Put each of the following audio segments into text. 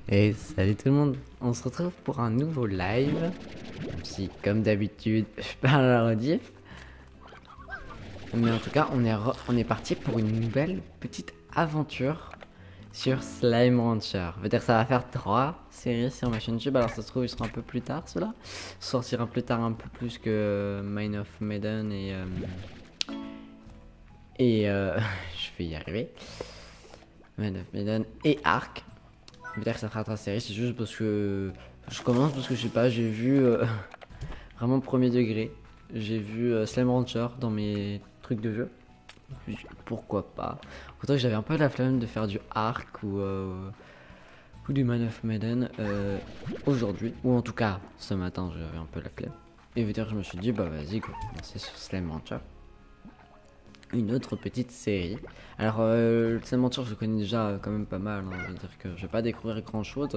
Et salut tout le monde, on se retrouve pour un nouveau live. Même si, comme d'habitude, je parle à la rediff. Mais en tout cas, on est parti pour une nouvelle petite aventure sur Slime Rancher. Veut dire que ça va faire 3 séries sur ma chaîne YouTube. Alors ça se trouve, il sera un peu plus tard cela. Sortira plus tard un peu plus que Mine of Maiden et je vais y arriver. Mine of Maiden et Ark. Veut dire que ça fera 3 séries, c'est juste parce que je commence parce que je sais pas, j'ai vu vraiment premier degré. J'ai vu Slime Rancher dans mes trucs de jeu. Pourquoi pas. Autant que j'avais un peu la flemme de faire du Ark ou du Man of Maiden aujourd'hui. Ou en tout cas, ce matin, j'avais un peu la flemme. Et veut dire que je me suis dit, bah vas-y, go, commencer sur Slime Rancher. Une autre petite série. Alors, Slime Rancher, je connais déjà quand même pas mal. Hein. Je veux dire que je vais pas découvrir grand chose.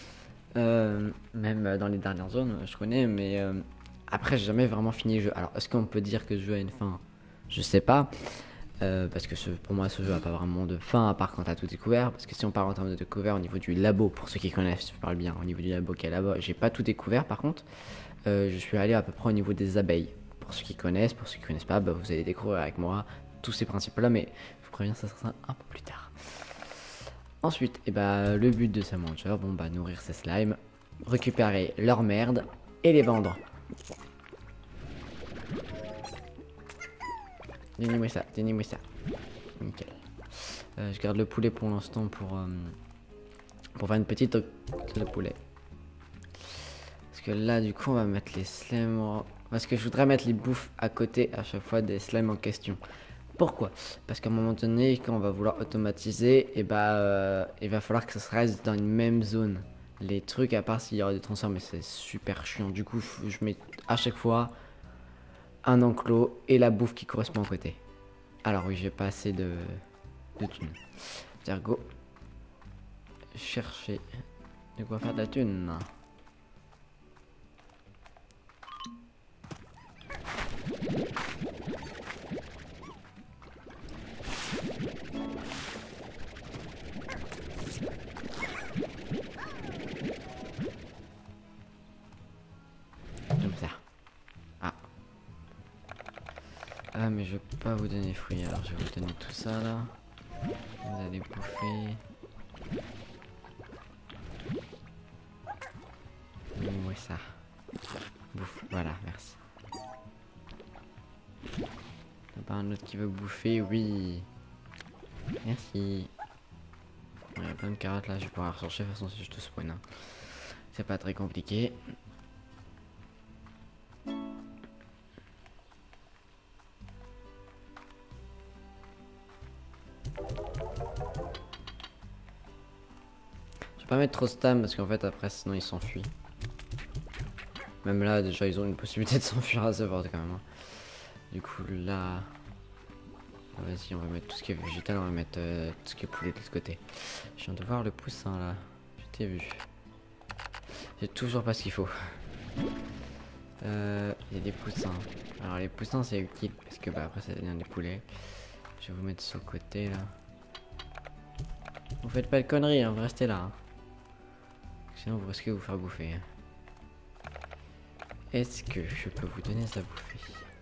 Même dans les dernières zones, je connais, mais après, j'ai jamais vraiment fini le jeu. Alors, est-ce qu'on peut dire que ce jeu a une fin? Je sais pas. Parce que pour moi, ce jeu a pas vraiment de fin, à part quand t'as tout découvert. Parce que si on parle en termes de découvert au niveau du labo, pour ceux qui connaissent, je parle bien, au niveau du labo qui est là-bas, j'ai pas tout découvert par contre. Je suis allé à peu près au niveau des abeilles. Pour ceux qui connaissent, pour ceux qui connaissent pas, bah, vous allez découvrir avec moi tous ces principes-là, mais je vous préviens, ça sera un peu plus tard. Ensuite, le but de ce Rancher, bon bah nourrir ces slimes, récupérer leur merde et les vendre. Donnez-moi ça, donnez-moi ça. Nickel. Je garde le poulet pour l'instant pour faire une petite de poulet. Parce que là, du coup, on va mettre les slimes. Parce que je voudrais mettre les bouffes à côté à chaque fois des slimes en question. Pourquoi? Parce qu'à un moment donné, quand on va vouloir automatiser, il va falloir que ça reste dans une même zone. Les trucs, à part s'il y aura des transferts, mais c'est super chiant. Du coup, je mets à chaque fois un enclos et la bouffe qui correspond à côté. Alors oui, j'ai pas assez de thunes. Go chercher de quoi faire de la thune. Comme ça. Ah. Ah, mais je vais pas vous donner fruits, alors je vais vous donner tout ça là. Vous allez bouffer. Donnez-moi ça. Bouffe, voilà, merci. T'as pas un autre qui veut bouffer? Oui. Merci. Il y a plein de carottes là, je vais pouvoir rechercher, de toute façon c'est juste spawn. Hein. C'est pas très compliqué. Je vais pas mettre trop stam parce qu'en fait après sinon ils s'enfuient. Même là déjà ils ont une possibilité de s'enfuir à ce fort quand même. Hein. Du coup là... Vas-y, on va mettre tout ce qui est végétal, on va mettre tout ce qui est poulet de l'autre côté. Je viens de voir le poussin là. Je t'ai vu. J'ai toujours pas ce qu'il faut. Il y a des poussins. Alors les poussins c'est utile parce que bah après ça devient des poulets. Je vais vous mettre sur le côté là. Vous faites pas de conneries, hein, vous restez là. Hein. Sinon vous risquez de vous faire bouffer. Hein. Est-ce que je peux vous donner ça à bouffer?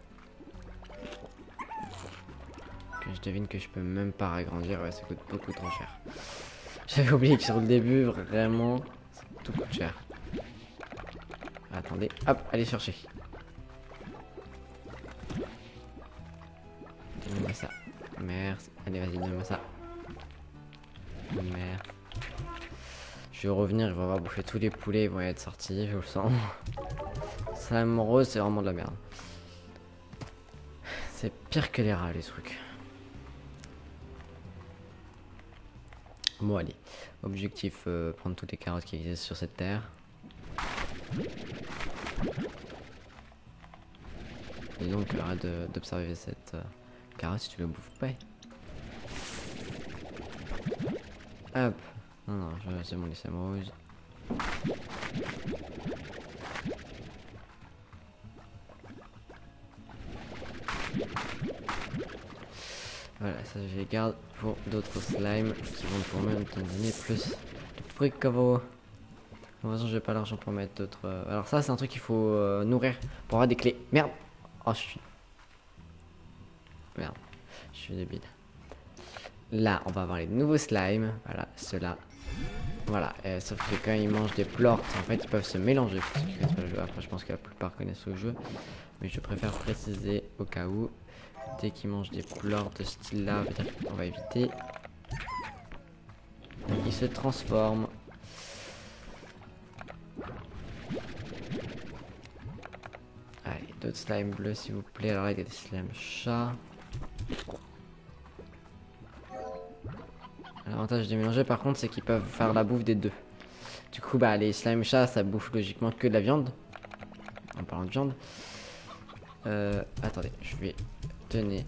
Je devine que je peux même pas agrandir, ouais, ça coûte beaucoup trop cher. J'avais oublié que sur le début, vraiment, tout coûte cher. Attendez, hop, allez chercher. Donne-moi ça. Merci. Allez, vas-y, donne-moi ça. Merde. Je vais revenir, il va avoir bouffé tous les poulets, ils vont être sortis, je le sens. Slime rose, c'est vraiment de la merde. C'est pire que les rats, les trucs. Bon allez, objectif, prendre toutes les carottes qui existent sur cette terre. Et donc arrête d'observer cette carotte si tu le bouffes pas. Hop, non non, c'est bon les samouses. Voilà, ça je les garde pour d'autres slimes qui vont pour même te donner plus de bricots. toute façon, j'ai pas l'argent pour mettre d'autres. Alors, ça, c'est un truc qu'il faut nourrir pour avoir des clés. Merde! Oh, je suis. Merde, je suis débile. Là, on va avoir les nouveaux slimes. Voilà, ceux-là. Voilà, sauf que quand ils mangent des plorts, en fait, ils peuvent se mélanger. Pour ceux qui connaissent pas le jeu. Après, je pense que la plupart connaissent le jeu. Mais je préfère préciser au cas où. Dès qu'ils mangent des plorts de ce style-là, on va éviter. Ils se transforment. Allez, d'autres slimes bleus, s'il vous plaît. Alors, là, il y a des slimes chats. L'avantage de mélanger par contre c'est qu'ils peuvent faire la bouffe des deux. Du coup bah les slime chats ça bouffe logiquement que de la viande. En parlant de viande. Attendez, je vais tenir.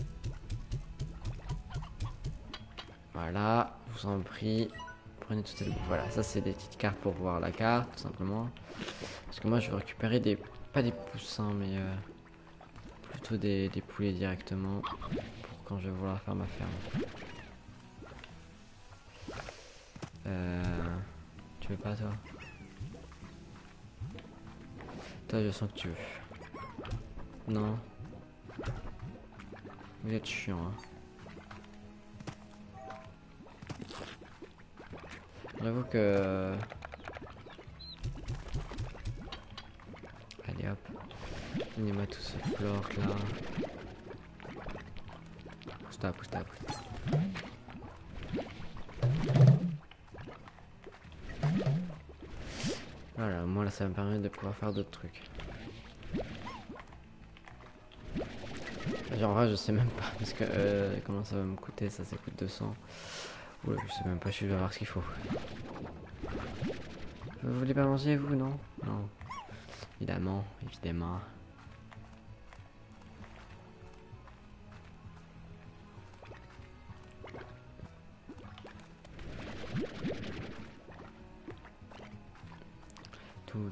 Voilà, je vous en prie. Prenez toute cette bouffe. Voilà, ça c'est des petites cartes pour voir la carte tout simplement. Parce que moi je veux récupérer des. Pas des poussins mais plutôt des poulets directement. Pour quand je vais vouloir faire ma ferme. Tu veux pas toi? Toi je sens que tu veux. Non. Vous êtes chiant hein. J'avoue que... Allez hop. Donnez-moi tout ce flore là. Pousse-toi, pousse-toi, pousse-toi. Voilà, moi là ça me permet de pouvoir faire d'autres trucs. Genre en vrai je sais même pas parce que comment ça va me coûter, ça coûte 200. Oula, je sais même pas, je vais voir ce qu'il faut. Vous voulez pas manger vous non? Non. Évidemment, évidemment. Tout.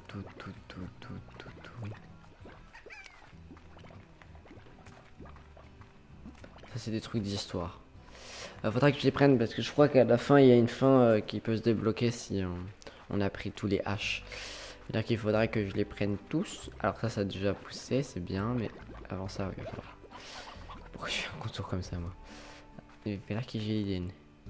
Ça c'est des trucs d'histoire. Faudra que je les prenne parce que je crois qu'à la fin il y a une fin qui peut se débloquer si on a pris tous les haches. C'est-à-dire qu'il faudra que je les prenne tous. Alors ça a déjà poussé, c'est bien, mais avant ça, il va falloir. Pourquoi je fais un contour comme ça moi? Il va falloir que j'ai l'idée.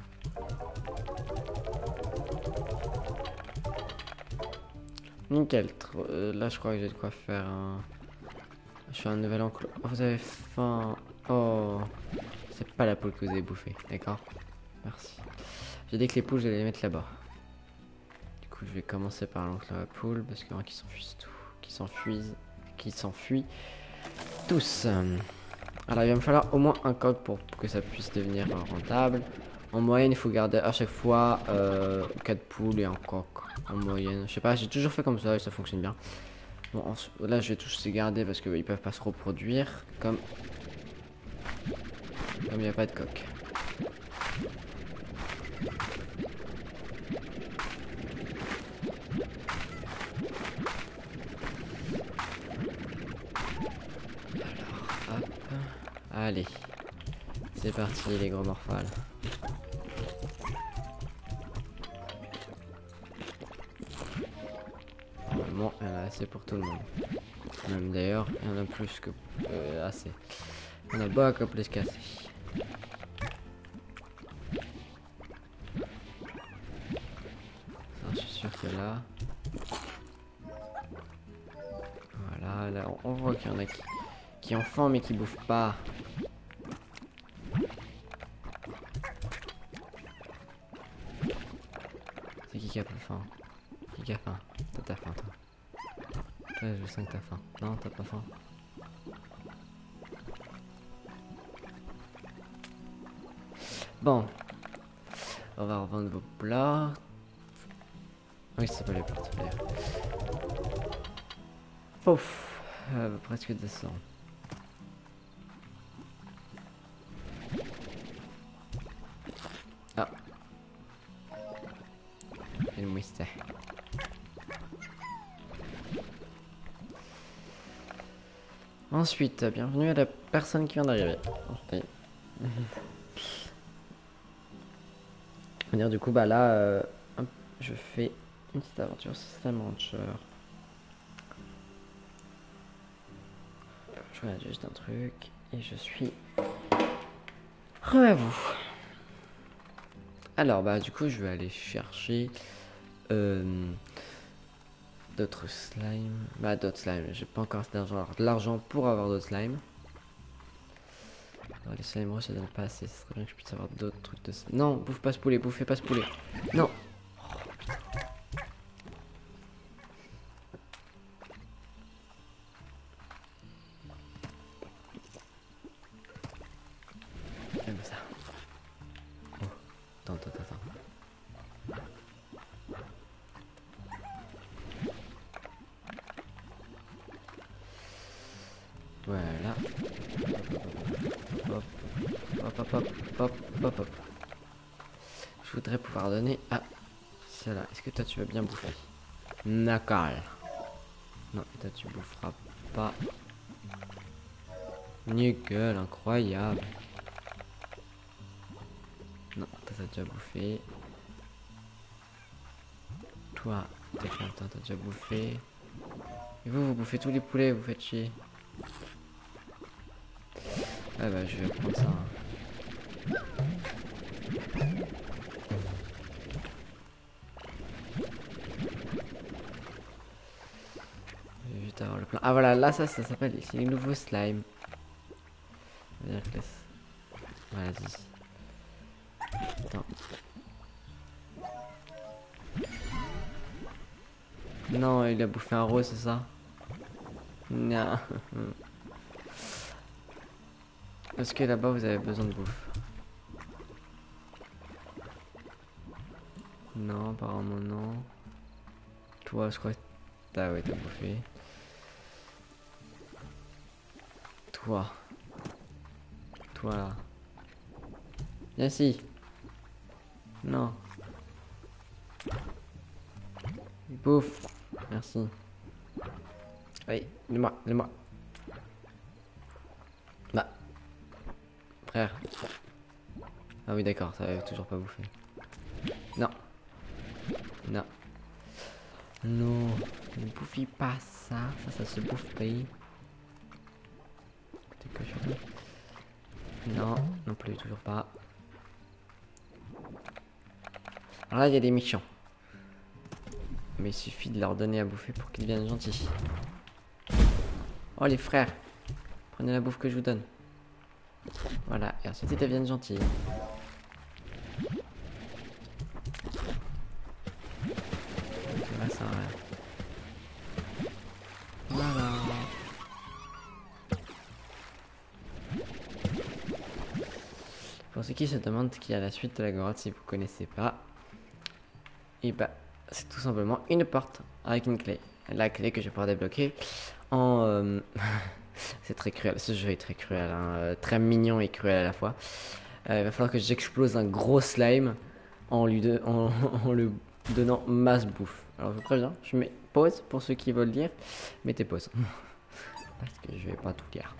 Nickel. Là je crois que j'ai de quoi faire un... Je fais un nouvel enclos. Oh, vous avez faim. Oh. C'est pas la poule que vous avez bouffée, d'accord? Merci. J'ai dit que les poules, je vais les mettre là-bas. Du coup, je vais commencer par l'enclos à poule parce que qui s'enfuient tout. Qui s'enfuient tous. Alors, il va me falloir au moins un coq pour que ça puisse devenir rentable. En moyenne, il faut garder à chaque fois 4 poules et un coq. En moyenne, je sais pas, j'ai toujours fait comme ça et ça fonctionne bien. Bon, là, je vais tous les garder parce qu'ils peuvent pas se reproduire. Comme il n'y a pas de coq. Alors, hop. Allez. C'est parti, les gros morphales. Normalement, il y en a assez pour tout le monde. Même d'ailleurs, il y en a plus que assez. On a pas à couper se casser. Je suis sûr que là... Voilà, là on voit qu'il y en a qui ont faim mais qui bouffent pas. C'est qui a pas faim? Qui a faim? Toi t'as faim toi. Toi je sens que t'as faim. Non t'as pas faim. Bon. On va revendre vos plats. Oui c'est pas les plats, c'est pas les plats. Pouf, presque 200. Ah. Il me restait. Ensuite, bienvenue à la personne qui vient d'arriver. Du coup, bah là, hop, je fais Une petite aventure Slime Rancher. Je regarde juste un truc et je suis à vous. Alors bah du coup je vais aller chercher d'autres slimes. Bah d'autres slimes, j'ai pas encore assez d'argent. Alors de l'argent pour avoir d'autres slimes. Alors, les slimes ça donne pas assez, ce serait bien que je puisse avoir d'autres trucs de... Non, bouffe pas ce poulet, bouffez pas ce poulet. Non. Comme ça. Oh, attends. Voilà. Hop. Je voudrais pouvoir donner à cela. Est-ce que toi tu vas bien bouffer? D'accord. Non, toi tu boufferas pas. Nickel, incroyable. Non, toi t'as déjà bouffé. Toi, t'as déjà bouffé. Et vous bouffez tous les poulets, vous faites chier. Ah bah je vais prendre ça. Je vais vite avoir le plein. Ah voilà, là ça s'appelle, c'est les nouveaux slimes. Vas-y. Attends. Non, il a bouffé un rose, c'est ça? Non. Est-ce que là-bas vous avez besoin de bouffe? Non, apparemment non. Toi, je crois que t'as bouffé. Toi. Là. Viens ici. Non. Bouffe. Merci. Oui, dis-moi. Bah. Frère. Ah oui, d'accord, ça avait toujours pas bouffé. Non. Non, ne bouffis pas ça. Ça se bouffe pas. Écoutez que je... Non, non plus, toujours pas. Alors là, il y a des méchants. Mais il suffit de leur donner à bouffer pour qu'ils deviennent gentils. Oh, les frères. Prenez la bouffe que je vous donne. Voilà, et ensuite ils deviennent gentils. Là, ça voilà. Pour ceux qui se demandent qui est à la suite de la grotte, si vous connaissez pas, et bah c'est tout simplement une porte avec une clé. La clé que je vais pouvoir débloquer en... c'est très cruel, ce jeu est très cruel, hein, très mignon et cruel à la fois. Il va falloir que j'explose un gros slime en le donnant masse bouffe. Alors je vous préviens, je mets pause pour ceux qui veulent lire. Mettez pause. Parce que je vais pas tout lire.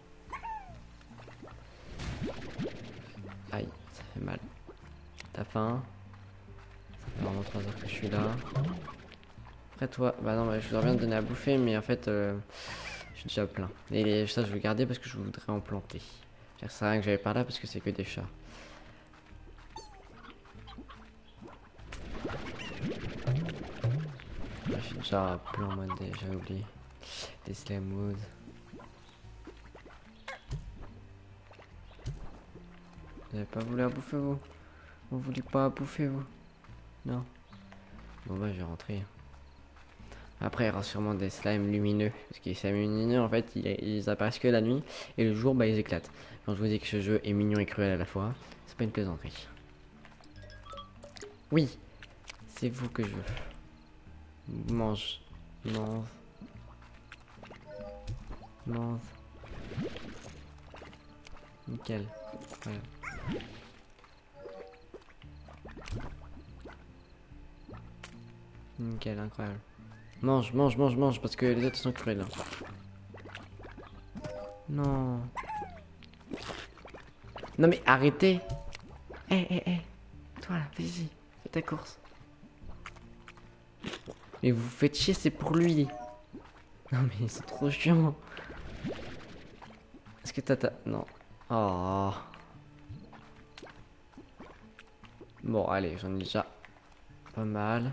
Aïe, ça fait mal. T'as faim? Ça fait vraiment 3 heures que je suis là. Après toi, bah non, bah, je voudrais bien te donner à bouffer, mais en fait, je suis déjà plein. Et ça, je vais garder parce que je voudrais en planter. Ça sert à rien que j'avais par là parce que c'est que des chats. Je suis déjà plein en mode j'avais oublié. Des slime wood. Vous avez pas voulu à bouffer vous? Vous voulez pas à bouffer vous? Non. Bon bah je vais rentrer. Après il y aura sûrement des slimes lumineux. Parce que les slimes lumineux en fait ils apparaissent que la nuit. Et le jour bah ils éclatent. Quand je vous dis que ce jeu est mignon et cruel à la fois, c'est pas une plaisanterie. Oui, c'est vous que je veux. Mange. Nickel. Voilà. Nickel, incroyable. Mange, parce que les autres sont cruels. Non. Non mais arrêtez. Toi là, vas-y, fais ta course. Mais vous faites chier, c'est pour lui. Non mais c'est trop chiant. Est-ce que t'as... Non. Oh. Bon, allez, j'en ai déjà pas mal.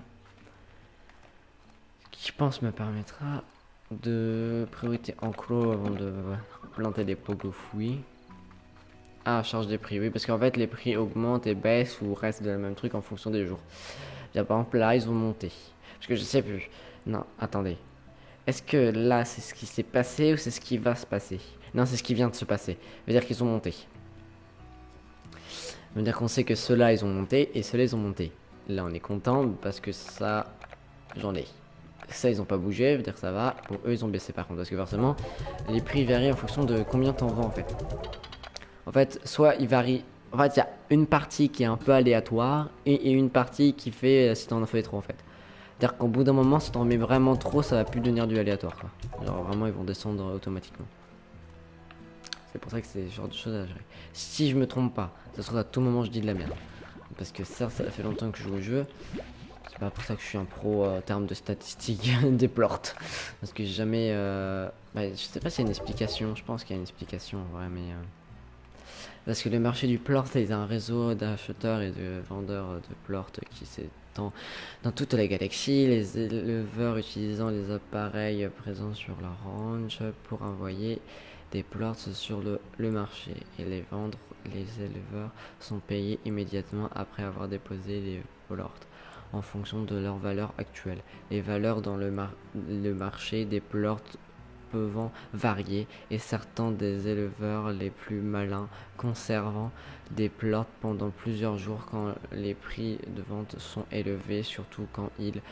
Ce qui, je pense, me permettra de priorité enclos avant de planter des pogofouilles. Ah, charge des prix, oui, parce qu'en fait, les prix augmentent et baissent ou restent de la même truc en fonction des jours. Bien, par exemple, là, ils ont monté. Parce que je sais plus. Non, attendez. Est-ce que là, c'est ce qui s'est passé ou c'est ce qui va se passer? Non, c'est ce qui vient de se passer. Ça veut dire qu'ils ont monté. Ça veut dire qu'on sait que ceux-là, ils ont monté et ceux-là, ils ont monté. Là, on est content parce que ça, j'en ai. Ça, ils ont pas bougé, ça veut dire que ça va. Pour eux, ils ont baissé par contre. Parce que forcément, les prix varient en fonction de combien t'en vends en fait. En fait, soit il varie. En fait, il y a une partie qui est un peu aléatoire et une partie qui fait si t'en en fais trop en fait. C'est-à-dire qu'au bout d'un moment, si t'en mets vraiment trop, ça va plus devenir du aléatoire quoi. Genre vraiment, ils vont descendre automatiquement. C'est pour ça que c'est ce genre de choses à gérer. Si je me trompe pas, ça se trouve à tout moment je dis de la merde. Parce que ça fait longtemps que je joue au jeu. C'est pas pour ça que je suis un pro en termes de statistiques des plorts. Parce que j'ai jamais... Bah, je sais pas s'il y a une explication, je pense qu'il y a une explication en vrai, mais... Parce que le marché du plort, c'est un réseau d'acheteurs et de vendeurs de plort qui s'étend dans toute la galaxie. Les éleveurs utilisant les appareils présents sur leur range pour envoyer des plorts sur le marché et les vendre. Les éleveurs sont payés immédiatement après avoir déposé les plorts en fonction de leur valeur actuelle. Les valeurs dans le marché des plorts peuvent varier et certains des éleveurs les plus malins conservant des plorts pendant plusieurs jours quand les prix de vente sont élevés, surtout quand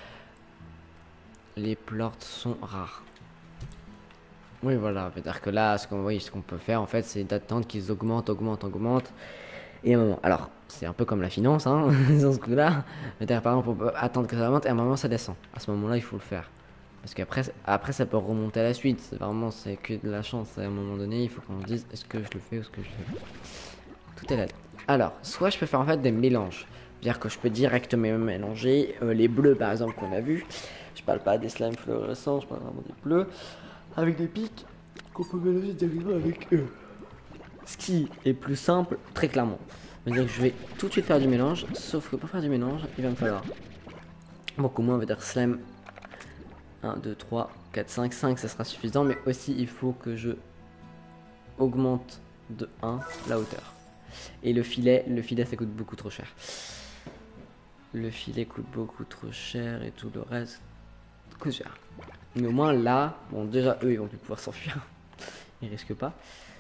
les plorts sont rares. Oui, voilà, c'est-à-dire que là, ce qu'on peut faire en fait, c'est d'attendre qu'ils augmentent. Et à un moment, alors, c'est un peu comme la finance, hein, dans ce coup-là. C'est-à-dire, par exemple, on peut attendre que ça monte et à un moment, ça descend. À ce moment-là, il faut le faire. Parce qu'après, ça peut remonter à la suite. C'est que de la chance. À un moment donné, il faut qu'on se dise est-ce que je le fais ou est-ce que je le fais pas. Tout est là. Alors, soit je peux faire en fait des mélanges. C'est-à-dire que je peux directement mélanger les bleus par exemple qu'on a vu. Je parle pas des slimes fluorescents, je parle vraiment des bleus. Avec des pics qu'on peut mélanger directement avec eux. Ce qui est plus simple, très clairement. C'est-à-dire que je vais tout de suite faire du mélange. Sauf que pour faire du mélange, il va me falloir. Donc au moins on va dire slime 1, 2, 3, 4, 5, 5 ça sera suffisant, mais aussi il faut que je augmente de 1 la hauteur. Et le filet ça coûte beaucoup trop cher. Le filet coûte beaucoup trop cher et tout le reste coûte cher. Mais au moins là, bon déjà eux ils vont plus pouvoir s'enfuir. Ils risquent pas.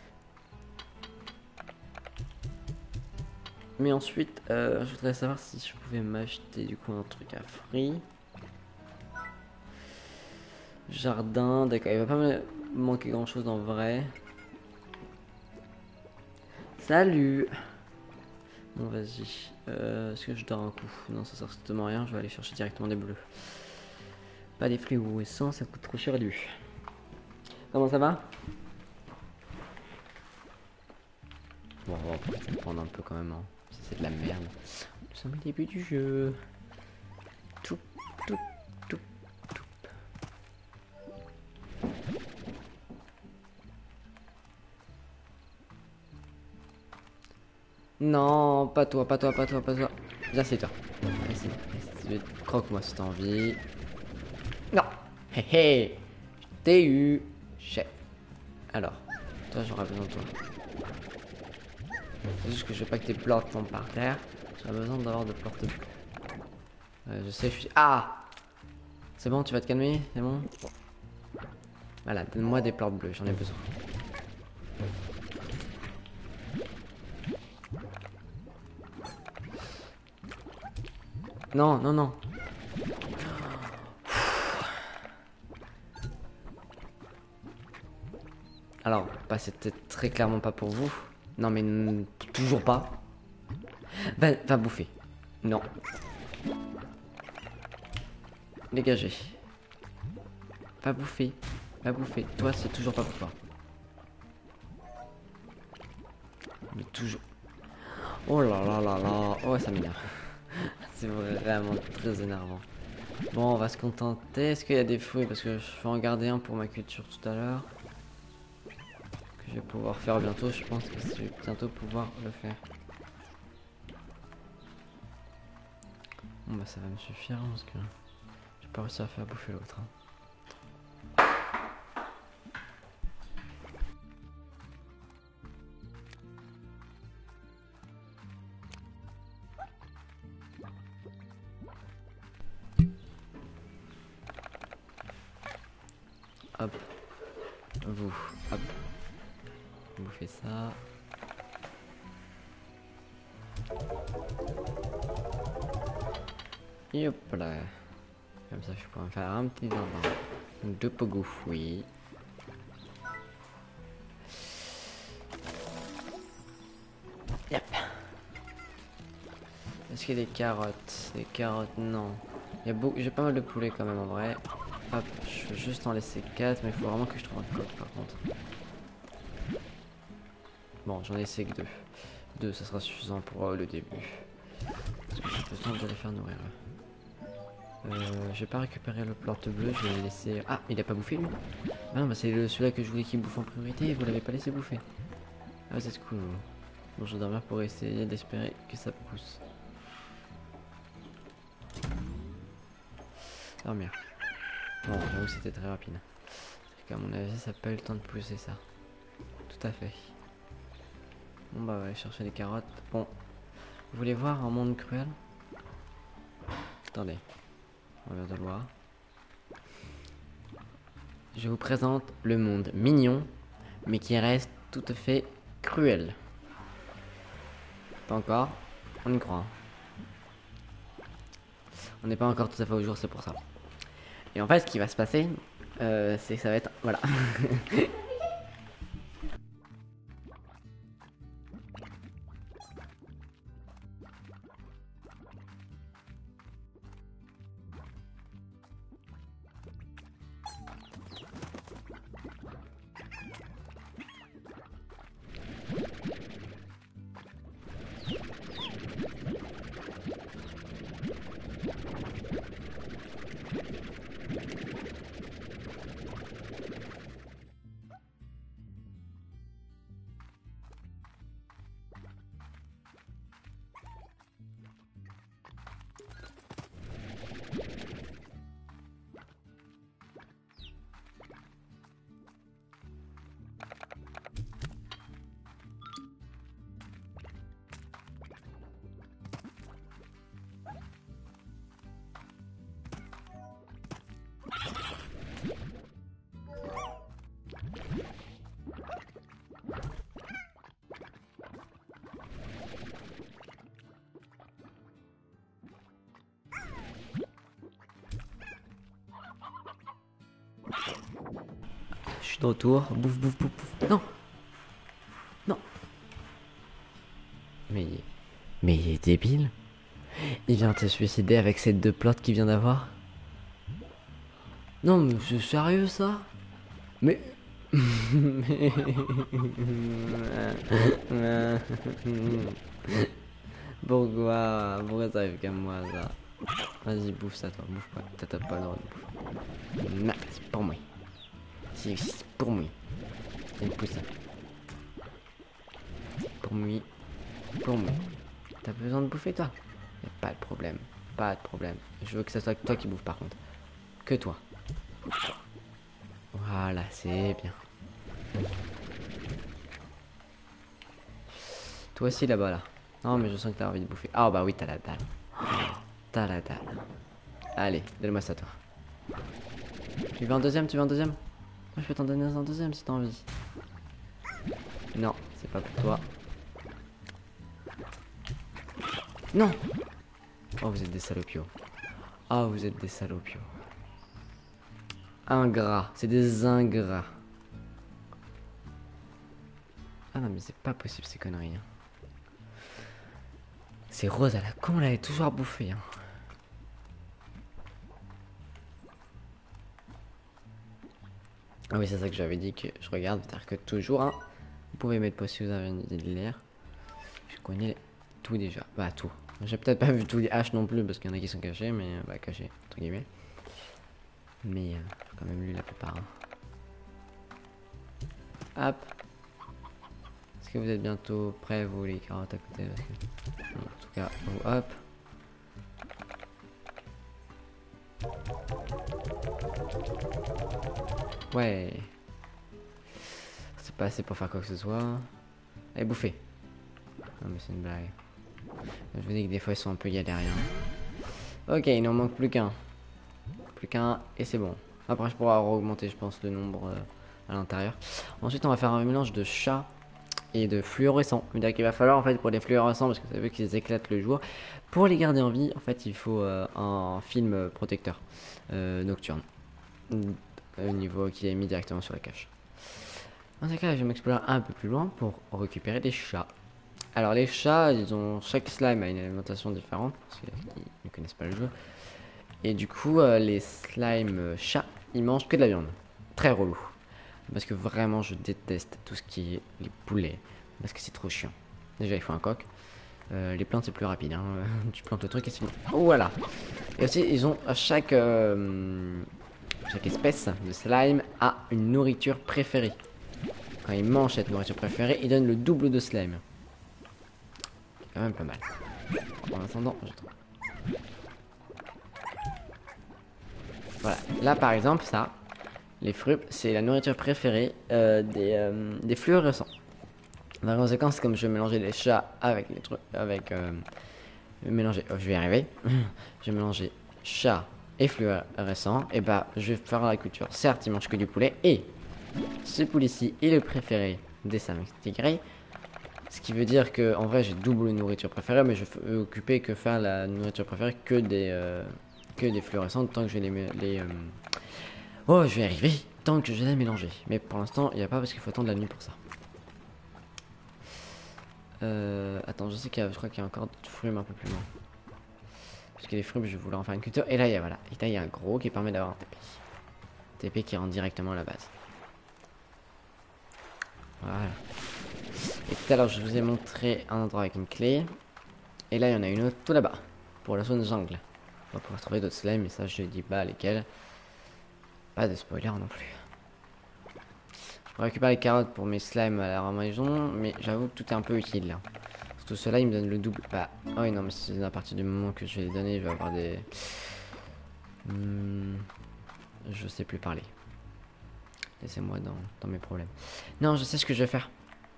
Mais ensuite, je voudrais savoir si je pouvais m'acheter du coup un truc à free. Jardin, d'accord, il va pas me manquer grand chose en vrai. Salut. Bon vas-y. Est-ce que je dors un coup? Non, ça sert strictement à rien, je vais aller chercher directement des bleus. Pas des fluorescents, ça coûte trop cher lui. Comment ça va? Bon, on va prendre un peu quand même, hein. C'est de la merde. Nous sommes au début du jeu. Tout. Non, pas toi. Viens, c'est toi. Vas-y, croque-moi si t'as envie. Non. Hé hé. T'es eu. Chef. Alors, toi, j'aurais besoin de toi. C'est juste que je veux pas que tes plantes tombent par terre. J'aurais besoin d'avoir de plantes bleues. Je sais, je suis... Ah! C'est bon, tu vas te calmer? C'est bon? Voilà, donne-moi des plantes bleues, j'en ai besoin. Non. Alors, bah c'était très clairement pas pour vous. Non mais toujours pas. Va bouffer. Non. Dégagez. Va bouffer. Toi, c'est toujours pas pour toi. Mais toujours. Oh là là. Oh, ça m'énerve. C'est vraiment très énervant. Bon, on va se contenter. Est-ce qu'il y a des fruits? Parce que je vais en garder un pour ma culture tout à l'heure. Que je vais pouvoir faire bientôt. Je pense que je vais bientôt pouvoir le faire. Bon bah ça va me suffire hein, parce que j'ai pas réussi à faire bouffer l'autre. Hein. Hop. Vous. Hop. Bouffez ça. Et hop là. Comme ça je pourrais me faire un petit jardin. Deux pogos oui. Yep. Est-ce qu'il y a des carottes? Des carottes non. J'ai pas mal de poulets quand même en vrai. Hop, je vais juste en laisser 4, mais il faut vraiment que je trouve un coq par contre. Bon, j'en ai laissé que 2. 2, ça sera suffisant pour le début. Parce que j'ai besoin de les faire nourrir. J'ai pas récupéré le plante bleu, je l'ai laissé. Ah, il a pas bouffé lui? Ah non, bah c'est celui-là que je voulais qu'il bouffe en priorité et vous l'avez pas laissé bouffer. Ah, c'est cool. Bon, je vais dormir pour essayer d'espérer que ça pousse. Dormir. Bon, j'avoue que c'était très rapide. C'est qu'à mon avis, ça n'a pas eu le temps de pousser ça. Tout à fait. Bon, bah, ouais, chercher des carottes. Bon, vous voulez voir un monde cruel? Attendez, on vient de le voir. Je vous présente le monde mignon, mais qui reste tout à fait cruel. Pas encore, on y croit. On n'est pas encore tout à fait au jour, c'est pour ça. Et en fait, ce qui va se passer, c'est que ça va être... Voilà. Je suis de retour. Bouffe, bouffe, bouffe, bouffe. Non. Non. Mais... Mais il est débile. Il vient de se suicider avec ces 2 plots qu'il vient d'avoir. Non, mais c'est sérieux ça? Mais... Pourquoi ça arrive qu'à moi ça? Vas-y, bouffe ça toi, bouffe pas. T'as pas le droit de bouffer. Non, c'est pour moi. C'est pour moi. C'est une pousse. Pour moi. Pour moi. T'as besoin de bouffer toi? Y'a pas de problème. Pas de problème. Je veux que ce soit toi qui bouffe par contre. Que toi. Voilà, c'est bien. Toi aussi là-bas là. Non mais je sens que t'as envie de bouffer. Ah bah oui, t'as la dalle. T'as la dalle. Allez, donne-moi ça toi. Tu veux un deuxième? Tu veux un deuxième? Moi je peux t'en donner un deuxième si t'as envie. Non, c'est pas pour toi. Non. Oh vous êtes des salopios. Ah vous êtes des salopios. Ingrats, c'est des ingrats. Ah non mais c'est pas possible ces conneries. Hein. C'est Rose à la con, elle avait toujours bouffé. Hein. Ah oui c'est ça que j'avais dit que je regarde, c'est-à-dire que toujours vous pouvez mettre pause si vous avez une idée de l'air. Je connais tout déjà, bah tout. J'ai peut-être pas vu tous les haches non plus parce qu'il y en a qui sont cachés, mais bah cachés entre guillemets. Mais j'ai quand même lu la plupart. Hein. Hop. Est-ce que vous êtes bientôt prêts vous les carottes à côté parce que... En tout cas, vous, hop. Ouais. C'est pas assez pour faire quoi que ce soit. Allez, bouffer. Non mais c'est une blague. Je vous dis que des fois ils sont un peu galériens. Ok, il n'en manque plus qu'un. Plus qu'un et c'est bon. Après je pourrai augmenter je pense le nombre à l'intérieur. Ensuite on va faire un mélange de chat et de fluorescent. C'est-à-dire qu'il va falloir en fait pour les fluorescents, parce que vous savez qu'ils éclatent le jour, pour les garder en vie en fait il faut un film protecteur nocturne. Au niveau qui est mis directement sur la cache. Dans ce cas, je vais m'explorer un peu plus loin pour récupérer des chats. Alors les chats, chaque slime a une alimentation différente, parce qu'ils ne connaissent pas le jeu. Et du coup, les slimes chats, ils mangent que de la viande. Très relou. Parce que vraiment, je déteste tout ce qui est les poulets. Parce que c'est trop chiant. Déjà, il faut un coq. Les plantes, c'est plus rapide. Hein. Tu plantes le truc et c'est bon. Voilà. Et aussi, ils ont chaque espèce de slime a une nourriture préférée. Quand ils mangent cette nourriture préférée, ils donnent le double de slime. C'est quand même pas mal. En attendant, je trouve. Voilà. Là, par exemple, ça, les fruits, c'est la nourriture préférée des fluorescents. Par conséquent, c'est comme je vais mélanger les chats avec les trucs, mélanger. Oh, je vais y arriver. Je vais mélanger chat et fluorescent. Et bah, je vais faire la culture. Certes, ils mangent que du poulet et ce poulet ici est le préféré des salmons tigrés. Ce qui veut dire que en vrai j'ai double nourriture préférée, mais je vais occuper que faire la nourriture préférée que des fluorescents tant que je les oh je vais y arriver tant que je les ai mélangés. Mais pour l'instant il n'y a pas parce qu'il faut attendre la nuit pour ça. Attends, je sais qu'il y a, je crois qu'il y a encore d'autres fruits un peu plus loin. Parce que les fruits je voulais en faire une culture. Et là il y a voilà. Et là il y a un gros qui permet d'avoir un TP. TP qui rentre directement à la base. Voilà. Et tout à l'heure, je vous ai montré un endroit avec une clé. Et là, il y en a une autre tout là-bas. Pour la zone jungle. On va pouvoir trouver d'autres slimes, mais ça, je ne dis pas lesquels. Pas de spoiler non plus. Je vais récupérer les carottes pour mes slimes à la ramaison. Mais j'avoue que tout est un peu utile là. Surtout ceux-là, ils me donnent le double. Bah, oh oui, non, mais c'est à partir du moment que je vais les donner, je vais avoir des. Je sais plus parler. Laissez-moi dans mes problèmes. Non, je sais ce que je vais faire.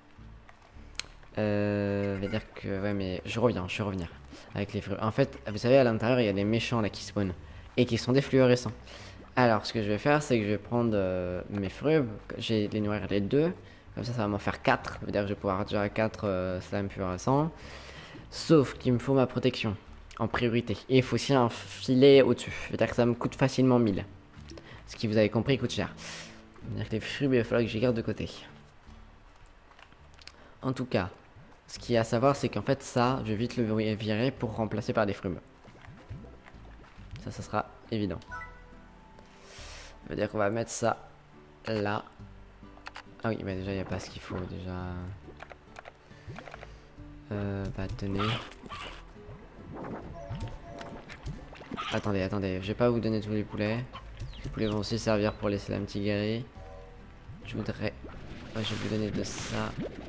Va dire que ouais mais je vais revenir avec les fruits. En fait, vous savez à l'intérieur il y a des méchants là qui spawnent et qui sont des fluorescents. Alors ce que je vais faire c'est que je vais prendre mes fruits, j'ai les nourrir les deux, comme ça va m'en faire 4. Ça veut dire que je vais pouvoir déjà 4 slime fluorescents. Sauf qu'il me faut ma protection en priorité. Et il faut aussi un filet au-dessus. Ça veut dire que ça me coûte facilement 1000. Ce qui vous avez compris coûte cher. Ça veut dire que les fruits il va falloir que je les garde de côté. En tout cas. Ce qu'il y a à savoir, c'est qu'en fait, ça, je vais vite le virer pour remplacer par des fruits. Ça sera évident. Ça veut dire qu'on va mettre ça là. Ah oui, mais déjà, il n'y a pas ce qu'il faut. Déjà. Bah, tenez. Attendez, je vais pas vous donner tous les poulets. Les poulets vont aussi servir pour les slime tigrés. Je voudrais. Ouais, je vais vous donner de ça.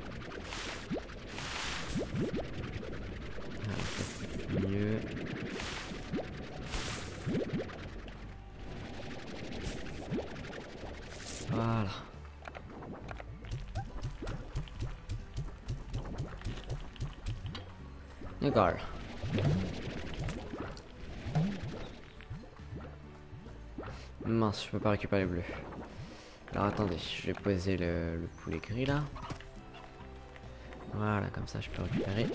Mieux. Voilà. D'accord. Mince, je peux pas récupérer les bleus. Alors attendez, je vais poser le poulet gris là. Voilà, comme ça je peux récupérer.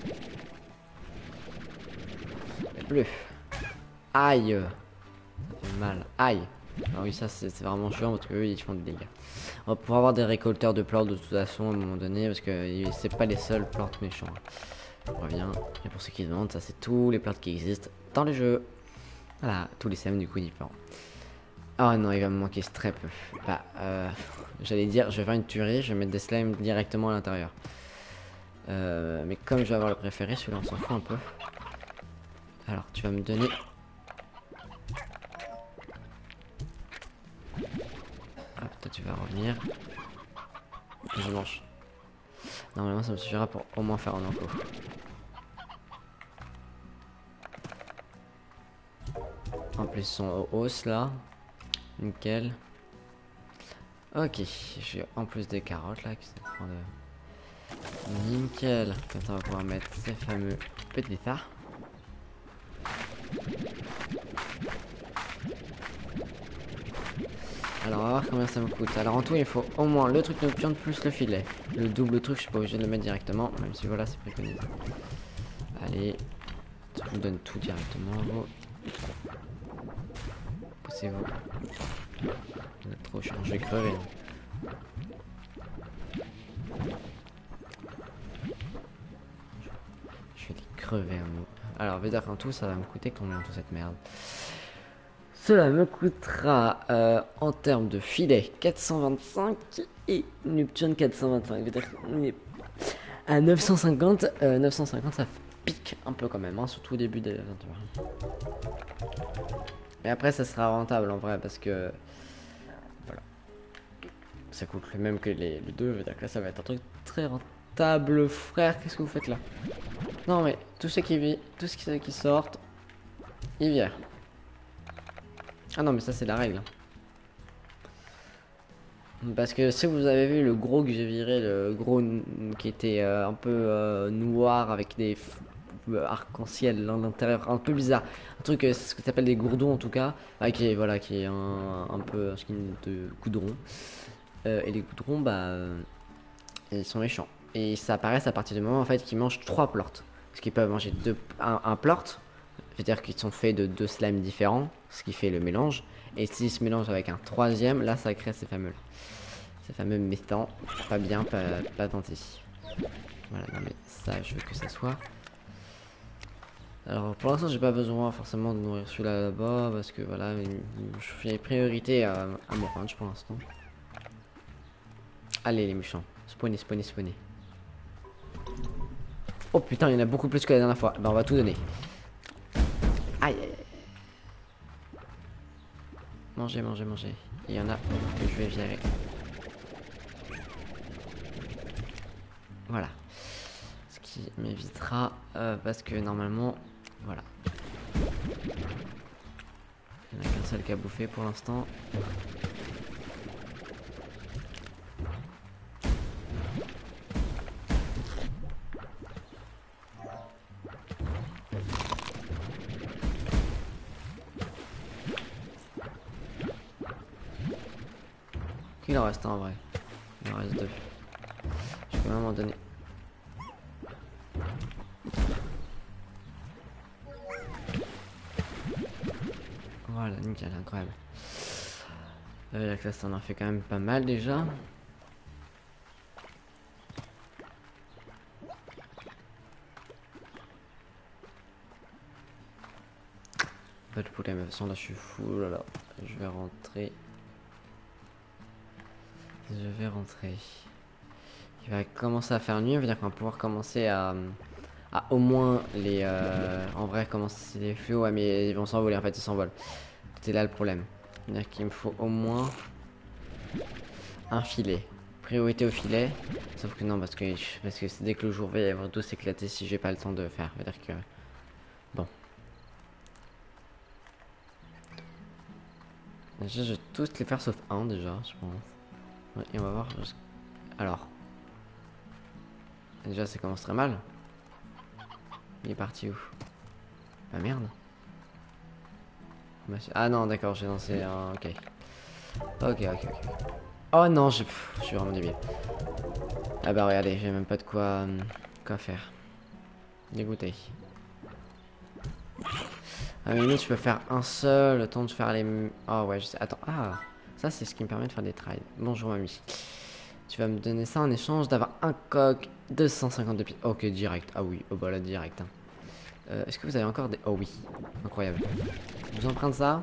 Les bleus. Aïe. Ça fait mal. Aïe. Ah oui, ça c'est vraiment chiant parce qu'eux ils font des dégâts. On va pouvoir avoir des récolteurs de plantes de toute façon à un moment donné parce que c'est pas les seuls plantes méchants. Je reviens. Et pour ceux qui se demandent, ça c'est tous les plantes qui existent dans le jeu. Voilà, tous les sèmes du coup différents. Oh non, il va me manquer très peu. Bah, j'allais dire, je vais faire une tuerie, je vais mettre des slimes directement à l'intérieur. Mais comme je vais avoir le préféré, celui-là on s'en fout un peu. Alors, tu vas me donner... Hop, toi tu vas revenir. Et je mange. Normalement ça me suffira pour au moins faire un enclos. En plus ils sont aux hausses là. Nickel. Ok, j'ai en plus des carottes là qui sont en train de... Nickel. Comme ça on va pouvoir mettre ces fameux petits tas. Alors on va voir combien ça me coûte. Alors en tout il faut au moins le truc nocturne plus le filet. Le double truc je suis pas obligé de le mettre directement. Même si voilà c'est préconisé. Allez. Je vous donne tout directement. Vous. Poussez-vous. Vous êtes trop chiant. Je vais crever. Je vais les crever. Alors on va dire qu'en tout ça va me coûter combien toute cette merde. Cela me coûtera en termes de filet 425 et nocturne 425. C'est-à-dire qu'on est à 950. 950 ça pique un peu quand même, hein, surtout au début de l'aventure. Et après ça sera rentable en vrai parce que voilà, ça coûte le même que les deux. Je veux dire que là ça va être un truc très rentable, frère. Qu'est-ce que vous faites là? Non mais tout ce qui sortent, ils viennent. Ah non mais ça c'est la règle. Parce que si vous avez vu le gros que j'ai viré, le gros qui était un peu noir avec des arc-en-ciel à l'intérieur, un peu bizarre. Un truc, c'est ce que tu appelles des gourdons en tout cas, qui est, voilà, qui est un peu un skin de goudron. Et les goudrons, bah, ils sont méchants. Et ça apparaît à partir du moment en fait qu'ils mangent 3 plorts. Parce qu'ils peuvent manger un plort, c'est-à-dire qu'ils sont faits de 2 slimes différents, ce qui fait le mélange. Et s'ils se mélangent avec un troisième, là ça crée ces fameux métans. Pas bien, pas gentil. Voilà, non mais ça je veux que ça soit. Alors pour l'instant j'ai pas besoin forcément de nourrir celui-là là-bas parce que voilà, je fais priorité à mon ranch pour l'instant. Allez les méchants, spawnez. Oh putain, il y en a beaucoup plus que la dernière fois. Bah on va tout donner. Aïe. Mangez. Il y en a que je vais virer. Voilà. Ce qui m'évitera parce que normalement, voilà. Il n'y en a qu'un seul qui a bouffé pour l'instant. Il en reste un en vrai. Il en reste 2. Je vais quand même en donner. Voilà, nickel, incroyable. La classe on en fait quand même pas mal déjà. Pas de poulet, mais de toute façon là je suis fou, là. Je vais rentrer. Il va commencer à faire nuit, ça veut dire qu'on va pouvoir commencer à au moins les... en vrai, commencer les fléaux, ouais, mais ils vont s'envoler, en fait, ils s'envolent. C'est là le problème. C'est-à-dire qu'il me faut au moins un filet. Priorité au filet. Sauf que non, parce que dès que le jour va y avoir tout s'éclater si j'ai pas le temps de faire. Ça veut dire que... Bon. Déjà, je vais tous les faire sauf un, déjà, je pense. Ouais, et on va voir... Alors... Déjà, ça commence très mal. Il est parti où? Ah merde. Ah non, d'accord, j'ai lancé un... Ok. Ok. Oh non, je suis vraiment débile. Ah bah regardez, j'ai même pas de quoi faire. Dégoûté. Ah mais limite, je peux faire un seul, le temps de faire les... Oh ouais, je sais. Attends, ah, ça c'est ce qui me permet de faire des trades. Bonjour mamie. Tu vas me donner ça en échange d'avoir un coq, 252 pieds. Ok, direct. Ah oui, oh bah là, direct. Hein. Est-ce que vous avez encore des... Oh oui, incroyable. Je vous emprunte ça.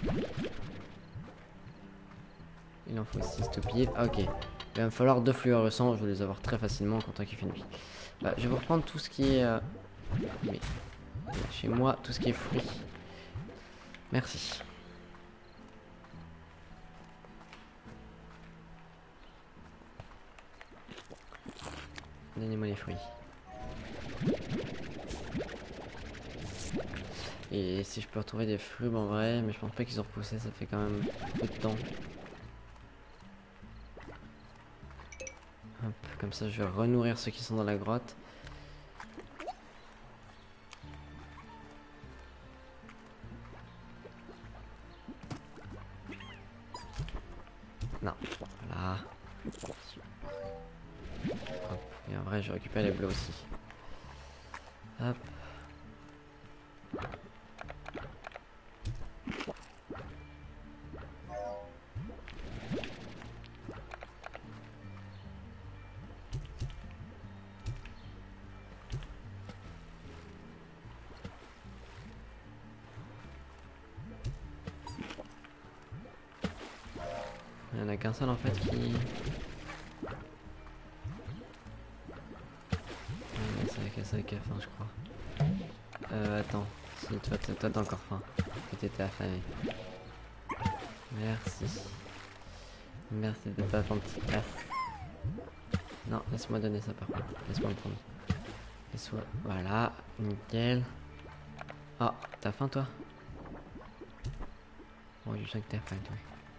Il en faut 6 stupide. Ok. Il va me falloir 2 fluorescents. Je vais les avoir très facilement quand il fait nuit. Bah, je vais vous reprendre tout ce qui est... Mais... Chez moi, tout ce qui est fruits. Merci. Donnez-moi les fruits. Et si je peux retrouver des fruits, en vrai, mais je pense pas qu'ils ont repoussé, ça fait quand même peu de temps. Hop, comme ça je vais renourrir ceux qui sont dans la grotte. Non, voilà. Hop, et en vrai je récupère les bleus aussi. Hop. Il n'y en a qu'un seul en fait qui... C'est ça qui a faim je crois. Attends, si toi t'as encore faim. Que t'étais affamé. Merci. Merci de pas ton petit casse. Non, laisse-moi donner ça par contre. Laisse-moi le prendre. Laisse-moi. Voilà, nickel. Oh, t'as faim toi? Bon, je sais que t'as faim toi.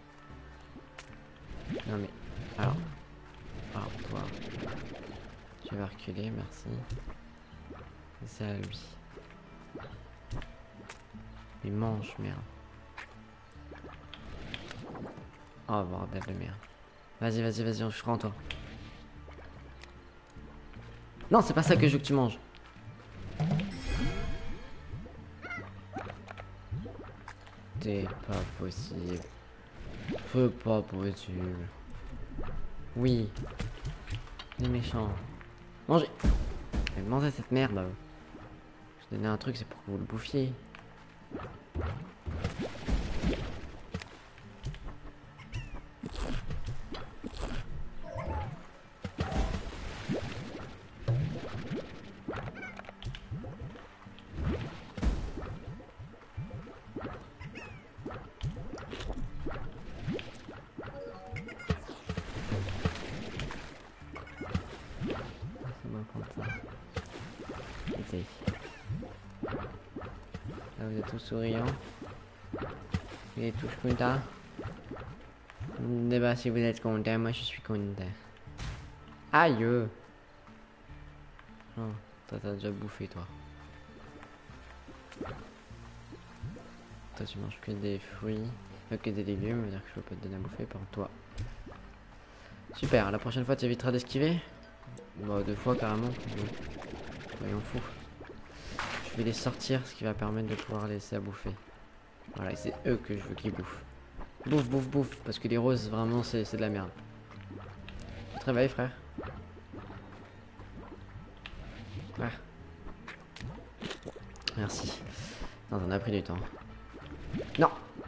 Non mais, alors toi, tu vas reculer, merci. Et c'est à lui. Il mange, merde. Oh bordel de merde. Vas-y, je crois en toi. Non, c'est pas ça que je veux que tu manges. C'est pas possible. C'est pas possible. Oui. Les méchants. Mangez. Mais mangez cette merde. Je donnais un truc, c'est pour que vous le bouffiez. Là, vous êtes tous souriants. Vous êtes tous contents. Bah, si vous êtes contents, moi je suis content. Aïe! Oh, toi t'as déjà bouffé, toi. Toi tu manges que des fruits, que des légumes, ça veut dire que je peux pas te donner à bouffer par toi. Super, la prochaine fois tu éviteras d'esquiver. Bah, 2 fois carrément. Soyons fous. Je vais les sortir, ce qui va permettre de pouvoir les laisser à bouffer. Voilà, c'est eux que je veux qu'ils bouffent. Bouffe, parce que les roses, vraiment, c'est de la merde. Tu te réveilles, frère? Frère. Merci. Non, t'en as pris du temps. Non!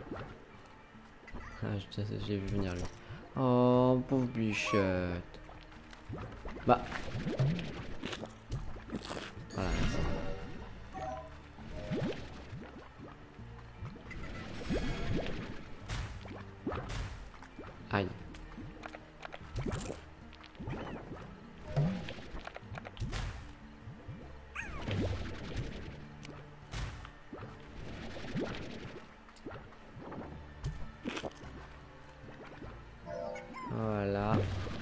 Ah, j'ai vu venir lui. Oh, pauvre bichette. Bah. Voilà, merci. Aïe. Voilà.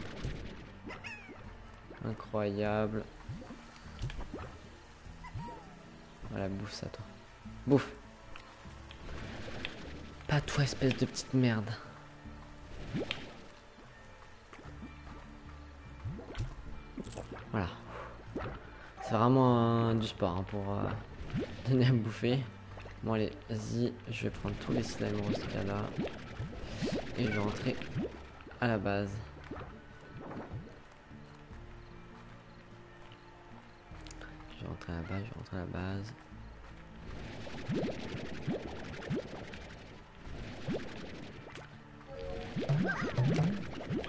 Incroyable. Voilà, bouffe ça, toi. Bouffe. Pas toi, espèce de petite merde. Voilà. C'est vraiment du sport hein, pour donner à bouffer. Bon allez, vas-y, je vais prendre tous les slimes rosca là. Et je vais rentrer à la base. Je vais rentrer à la base.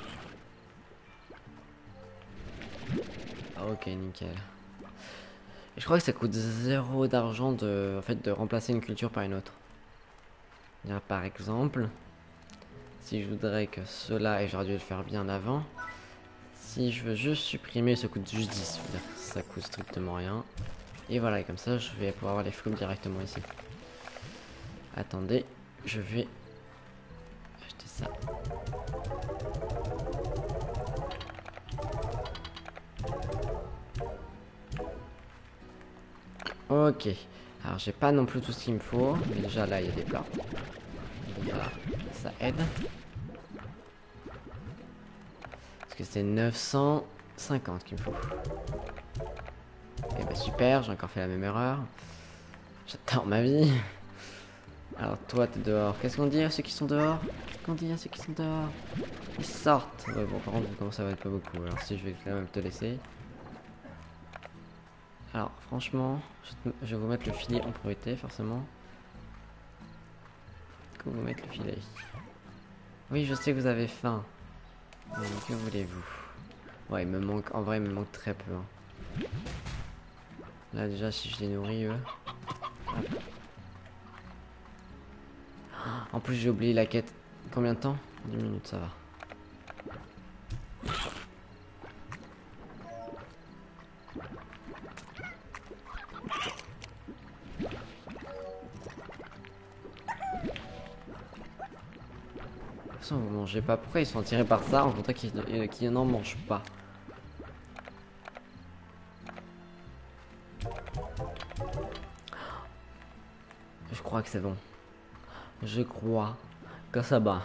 Ok, nickel. Et je crois que ça coûte 0 d'argent de, en fait, de remplacer une culture par une autre. Bien, par exemple, si je voudrais que cela, et j'aurais dû le faire bien avant, si je veux juste supprimer, ça coûte juste 10, c'est-à-dire que ça coûte strictement rien. Et voilà, et comme ça, je vais pouvoir avoir les fruits directement ici. Attendez, je vais acheter ça. Ok, alors j'ai pas non plus tout ce qu'il me faut, mais déjà là il y a des plats. Déjà, ça aide. Parce que c'est 950 qu'il me faut. Et bah super, j'ai encore fait la même erreur. J'adore ma vie. Alors toi t'es dehors. Qu'est-ce qu'on dit à ceux qui sont dehors? Qu'est-ce qu'on dit à ceux qui sont dehors? Ils sortent. Ouais bon par contre vous commencez à être pas beaucoup. Alors si je vais quand même te laisser. Alors franchement, je vais vous mettre le filet en priorité forcément. Que vous mettre le filet. Oui je sais que vous avez faim. Mais que voulez-vous? Ouais il me manque, en vrai il me manque très peu. Hein. Là déjà si je les nourris eux. Hop. En plus j'ai oublié la quête. Combien de temps? 10 minutes ça va. De toute façon vous mangez pas. Pourquoi ils sont attirés par ça en comptant qu'ils n'en mangent pas? Je crois que c'est bon. Je crois que ça va.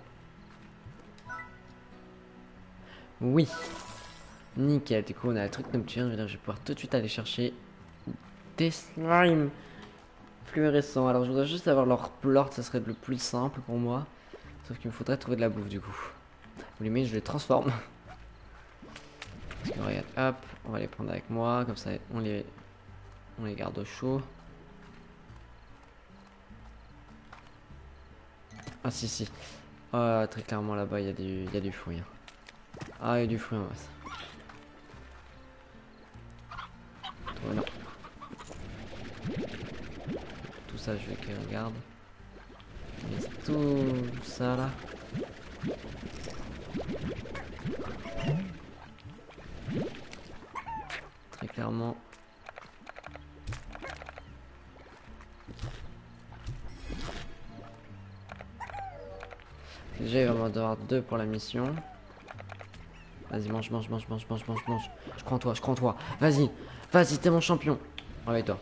Oui. Nickel, du coup on a le truc nocturne, je vais pouvoir tout de suite aller chercher des slimes fluorescents. Alors je voudrais juste avoir leur plort, ça serait le plus simple pour moi. Sauf qu'il me faudrait trouver de la bouffe du coup. Vous les mettez, je les transforme. Parce que regarde, hop, on va les prendre avec moi, comme ça on les garde au chaud. Ah si si. Ah, très clairement là-bas il y a du fruit. Hein. Ah il y a du fruit en masse. Oh, non. Tout ça je vais qu'ils regardent. Tout ça là. Très clairement. Déjà il va m'en devoir 2 pour la mission. Vas-y mange, mange, mange, mange, mange, mange, mange. Je crois en toi, je crois en toi. Vas-y, vas-y, t'es mon champion. Réveille-toi.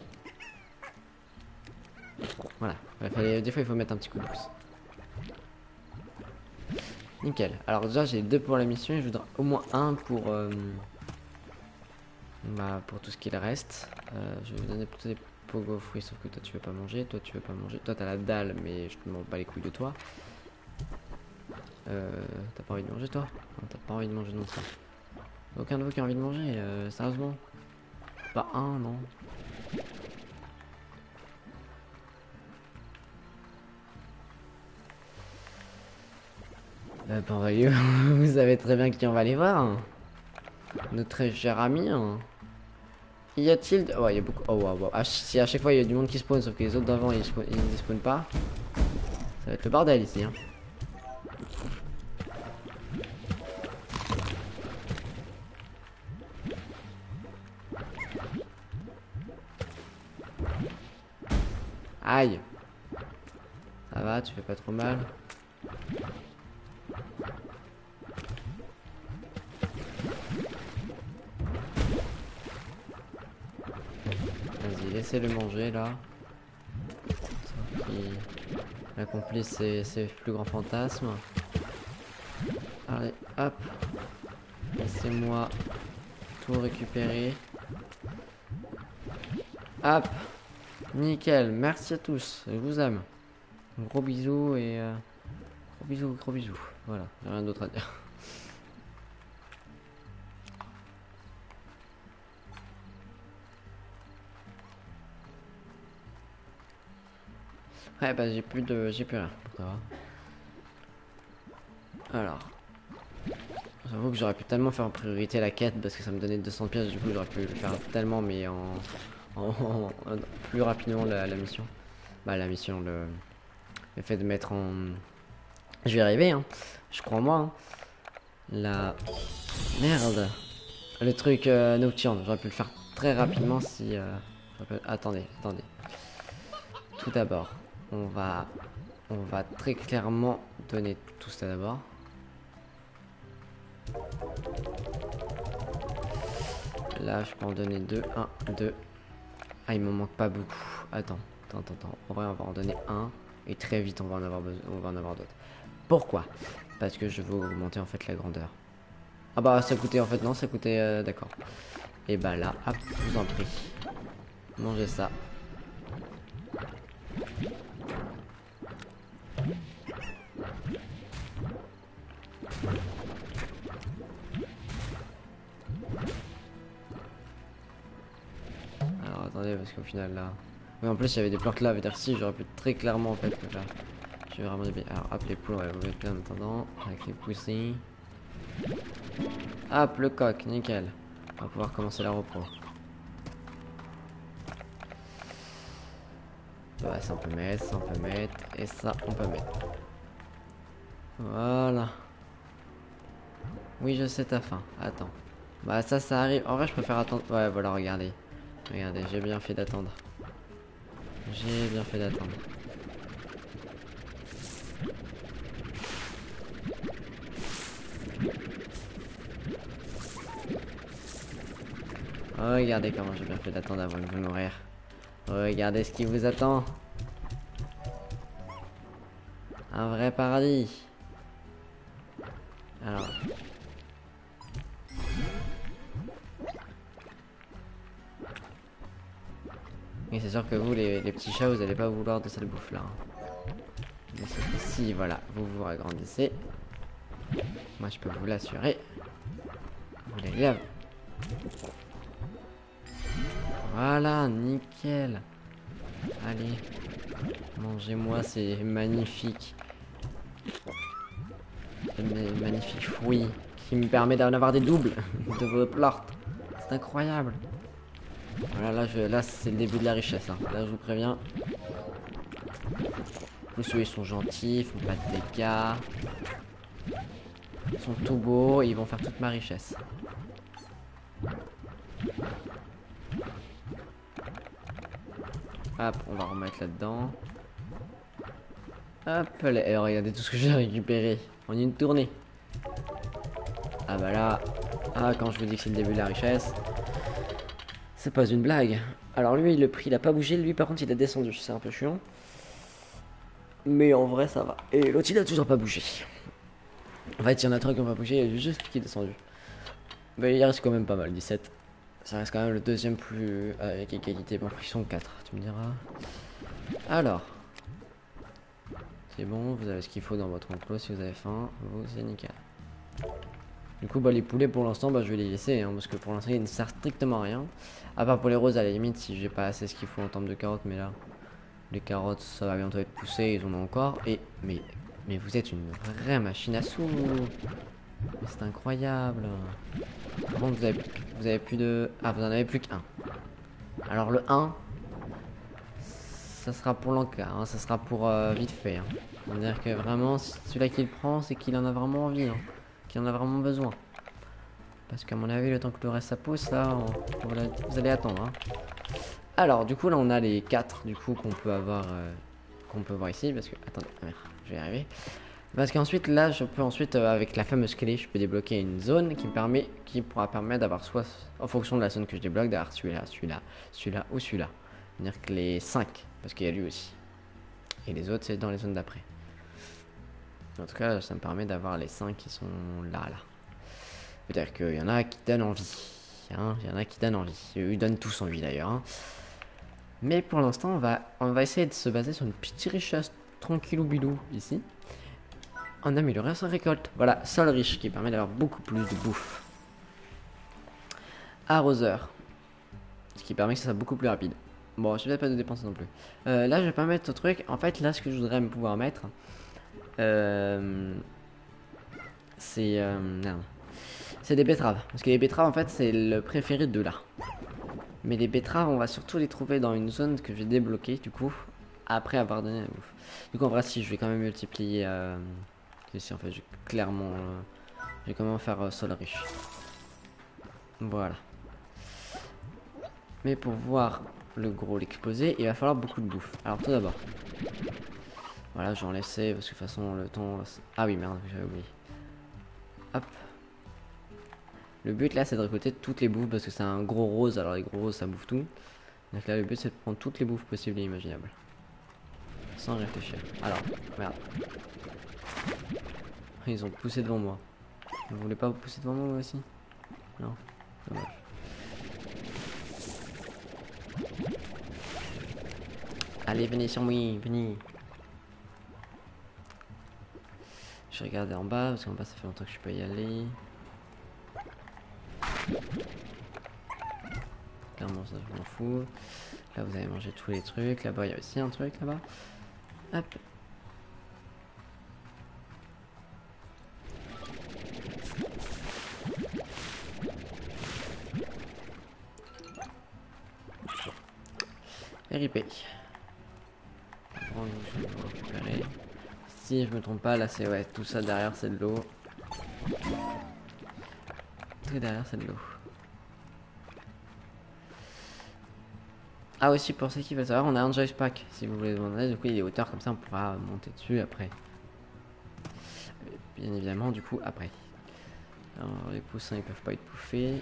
Voilà. Des fois il faut mettre un petit coup de pouce. Nickel. Alors déjà j'ai 2 pour la mission et je voudrais au moins 1 pour pour tout ce qu'il reste. Je vais vous donner plutôt des pogo fruits, sauf que toi tu veux pas manger, toi tu veux pas manger. Toi t'as la dalle mais je te demande pas les couilles de toi. T'as pas envie de manger toi? Non, t'as pas envie de manger non plus. Aucun de vous qui a envie de manger, sérieusement? Pas un, non? Vous savez très bien qui on va aller voir. Hein. Notre très cher ami. Hein. Y a-t-il... Oh, il y a beaucoup... Oh, wow, wow. Si à chaque fois il y a du monde qui spawn, sauf que les autres d'avant ils ne spawnent pas. Ça va être le bordel ici. Hein. Aïe. Ça va, tu fais pas trop mal. Vas-y, laissez-le manger là. Il accomplit ses plus grands fantasmes. Allez, hop. Laissez-moi tout récupérer. Hop. Nickel, merci à tous. Je vous aime. Gros bisous et... Gros bisous, gros bisous. Voilà, j'ai rien d'autre à dire. Ouais bah j'ai plus rien. Ça va. Alors. J'avoue que j'aurais pu tellement faire en priorité la quête parce que ça me donnait 200 pièces, du coup j'aurais pu le faire tellement mais plus rapidement la mission. Bah la mission, le fait de mettre en... Je vais arriver, hein. Je crois en moi, hein. La... Merde. Le truc nocturne, j'aurais pu le faire très rapidement si... Attendez. Tout d'abord, on va très clairement donner tout ça d'abord. Là, je peux en donner 2. 1, 2. Ah, il me manque pas beaucoup. Attends. En vrai, on va en donner un. Et très vite, on va en avoir besoin, on va en avoir d'autres. Pourquoi? Parce que je veux augmenter en fait la grandeur. Ah bah, ça coûtait en fait, non, ça coûtait, d'accord. Et bah là, hop, je vous en prie. Mangez ça. Alors attendez, parce qu'au final là... Oui, en plus il y avait des plantes là, veut dire si j'aurais pu très clairement en fait que là... J'ai vraiment des... Alors hop, les poules, on va vous mettre là en attendant, avec les poussins. Hop, le coq, nickel. On va pouvoir commencer la repos. Ouais, ça on peut mettre, et ça on peut mettre. Voilà. Oui, je sais ta faim. Attends. Bah ça arrive. En vrai, je préfère attendre. Ouais, voilà, regardez. Regardez, j'ai bien fait d'attendre. J'ai bien fait d'attendre. Regardez comment j'ai bien fait d'attendre avant de vous nourrir. Regardez ce qui vous attend. Un vrai paradis. Alors. Oui, c'est sûr que vous, les petits chats, vous allez pas vouloir de cette bouffe là. Hein. Mais si, voilà, vous vous agrandissez. Moi, je peux vous l'assurer. Vous les lèvres. Voilà, nickel. Allez. Mangez-moi ces magnifiques. Magnifiques fruits qui me permettent d'en avoir des doubles de vos plantes. C'est incroyable. Voilà, là c'est le début de la richesse. Hein. Là, je vous préviens. Plus ceux ils sont gentils, ils font pas de dégâts. Ils sont tout beaux et ils vont faire toute ma richesse. Hop, on va remettre là-dedans. Hop, là, regardez tout ce que j'ai récupéré en une tournée. Ah bah là, quand je vous dis que c'est le début de la richesse, c'est pas une blague. Alors lui, le prix il a pas bougé, lui par contre il a descendu, c'est un peu chiant. Mais en vrai ça va. Et l'autre il a toujours pas bougé. En fait, il y en a trois qui ont pas bougé, il y a juste qui est descendu. Mais il reste quand même pas mal, 17. Ça reste quand même le deuxième plus avec égalité. Bon, ils sont 4, tu me diras. Alors. C'est bon, vous avez ce qu'il faut dans votre enclos si vous avez faim. Vous, c'est nickel. Du coup, bah, les poulets pour l'instant, bah, je vais les laisser. Hein, parce que pour l'instant, ils ne servent strictement à rien. À part pour les roses, à la limite, si j'ai pas assez ce qu'il faut en termes de carottes. Mais là, les carottes, ça va bientôt être poussé. Ils en ont encore. Et, mais vous êtes une vraie machine à sous. C'est incroyable. Par contre, vous avez plus de... Ah, vous en avez plus qu'un. Alors le 1, ça sera pour l'encart, hein, ça sera pour vite fait. Hein. C'est-à-dire que vraiment, celui-là qui le prend, c'est qu'il en a vraiment envie, hein, qu'il en a vraiment besoin. Parce qu'à mon avis, le temps que le reste ça pousse, là, vous allez attendre. Hein. Alors, du coup, là, on a les 4 du coup qu'on peut avoir, voir ici. Parce que, attendez, merde, je vais y arriver. Parce qu'ensuite, là, je peux ensuite, avec la fameuse clé, je peux débloquer une zone qui pourra permettre d'avoir soit, en fonction de la zone que je débloque, d'avoir celui-là ou celui-là. C'est-à-dire que les 5, parce qu'il y a lui aussi. Et les autres, c'est dans les zones d'après. En tout cas, ça me permet d'avoir les 5 qui sont là. C'est-à-dire qu'il y en a qui donnent envie. Hein, il y en a qui donnent envie. Ils donnent tous envie d'ailleurs. Hein. Mais pour l'instant, on va essayer de se baser sur une petite richesse tranquillou bilou ici. En améliorant sa récolte. Voilà, sol riche qui permet d'avoir beaucoup plus de bouffe. Arroseur. Ce qui permet que ça soit beaucoup plus rapide. Bon, je vais pas de dépenser non plus. Là, je vais pas mettre ce truc. En fait, là, ce que je voudrais pouvoir mettre, c'est des betteraves. Parce que les betteraves, en fait, c'est le préféré de là. Mais les betteraves, on va surtout les trouver dans une zone que j'ai débloquée, du coup, après avoir donné la bouffe. Du coup, en vrai, si, je vais quand même multiplier. Ici, en fait, je vais quand même faire sol riche. Voilà. Mais pour voir le gros l'exploser, il va falloir beaucoup de bouffe. Alors, tout d'abord. Voilà, j'en laissais parce que de toute façon, le temps. Ah oui, merde, j'avais oublié. Hop. Le but là, c'est de récolter toutes les bouffes parce que c'est un gros rose. Alors, les gros roses, ça bouffe tout. Donc là, le but, c'est de prendre toutes les bouffes possibles et imaginables. Sans réfléchir. Alors, merde. Ils ont poussé devant moi. Vous voulez pas vous pousser devant moi aussi? Non. Dommage. Allez, venez sur moi, venez. Je vais regarder en bas, parce qu'en bas ça fait longtemps que je peux y aller. Clairement ça je m'en fous. Là vous avez mangé tous les trucs. Là-bas il y a aussi un truc là-bas. Hop. RIP. Je vais vous récupérer. Si je me trompe pas, là c'est ouais, tout ça derrière c'est de l'eau. Tout derrière c'est de l'eau. Ah aussi pour ceux qui veulent savoir, on a un joystick pack si vous voulez demander. Du coup il est hauteur comme ça on pourra monter dessus après. Bien évidemment du coup après. Alors les poussins ils peuvent pas être bouffés.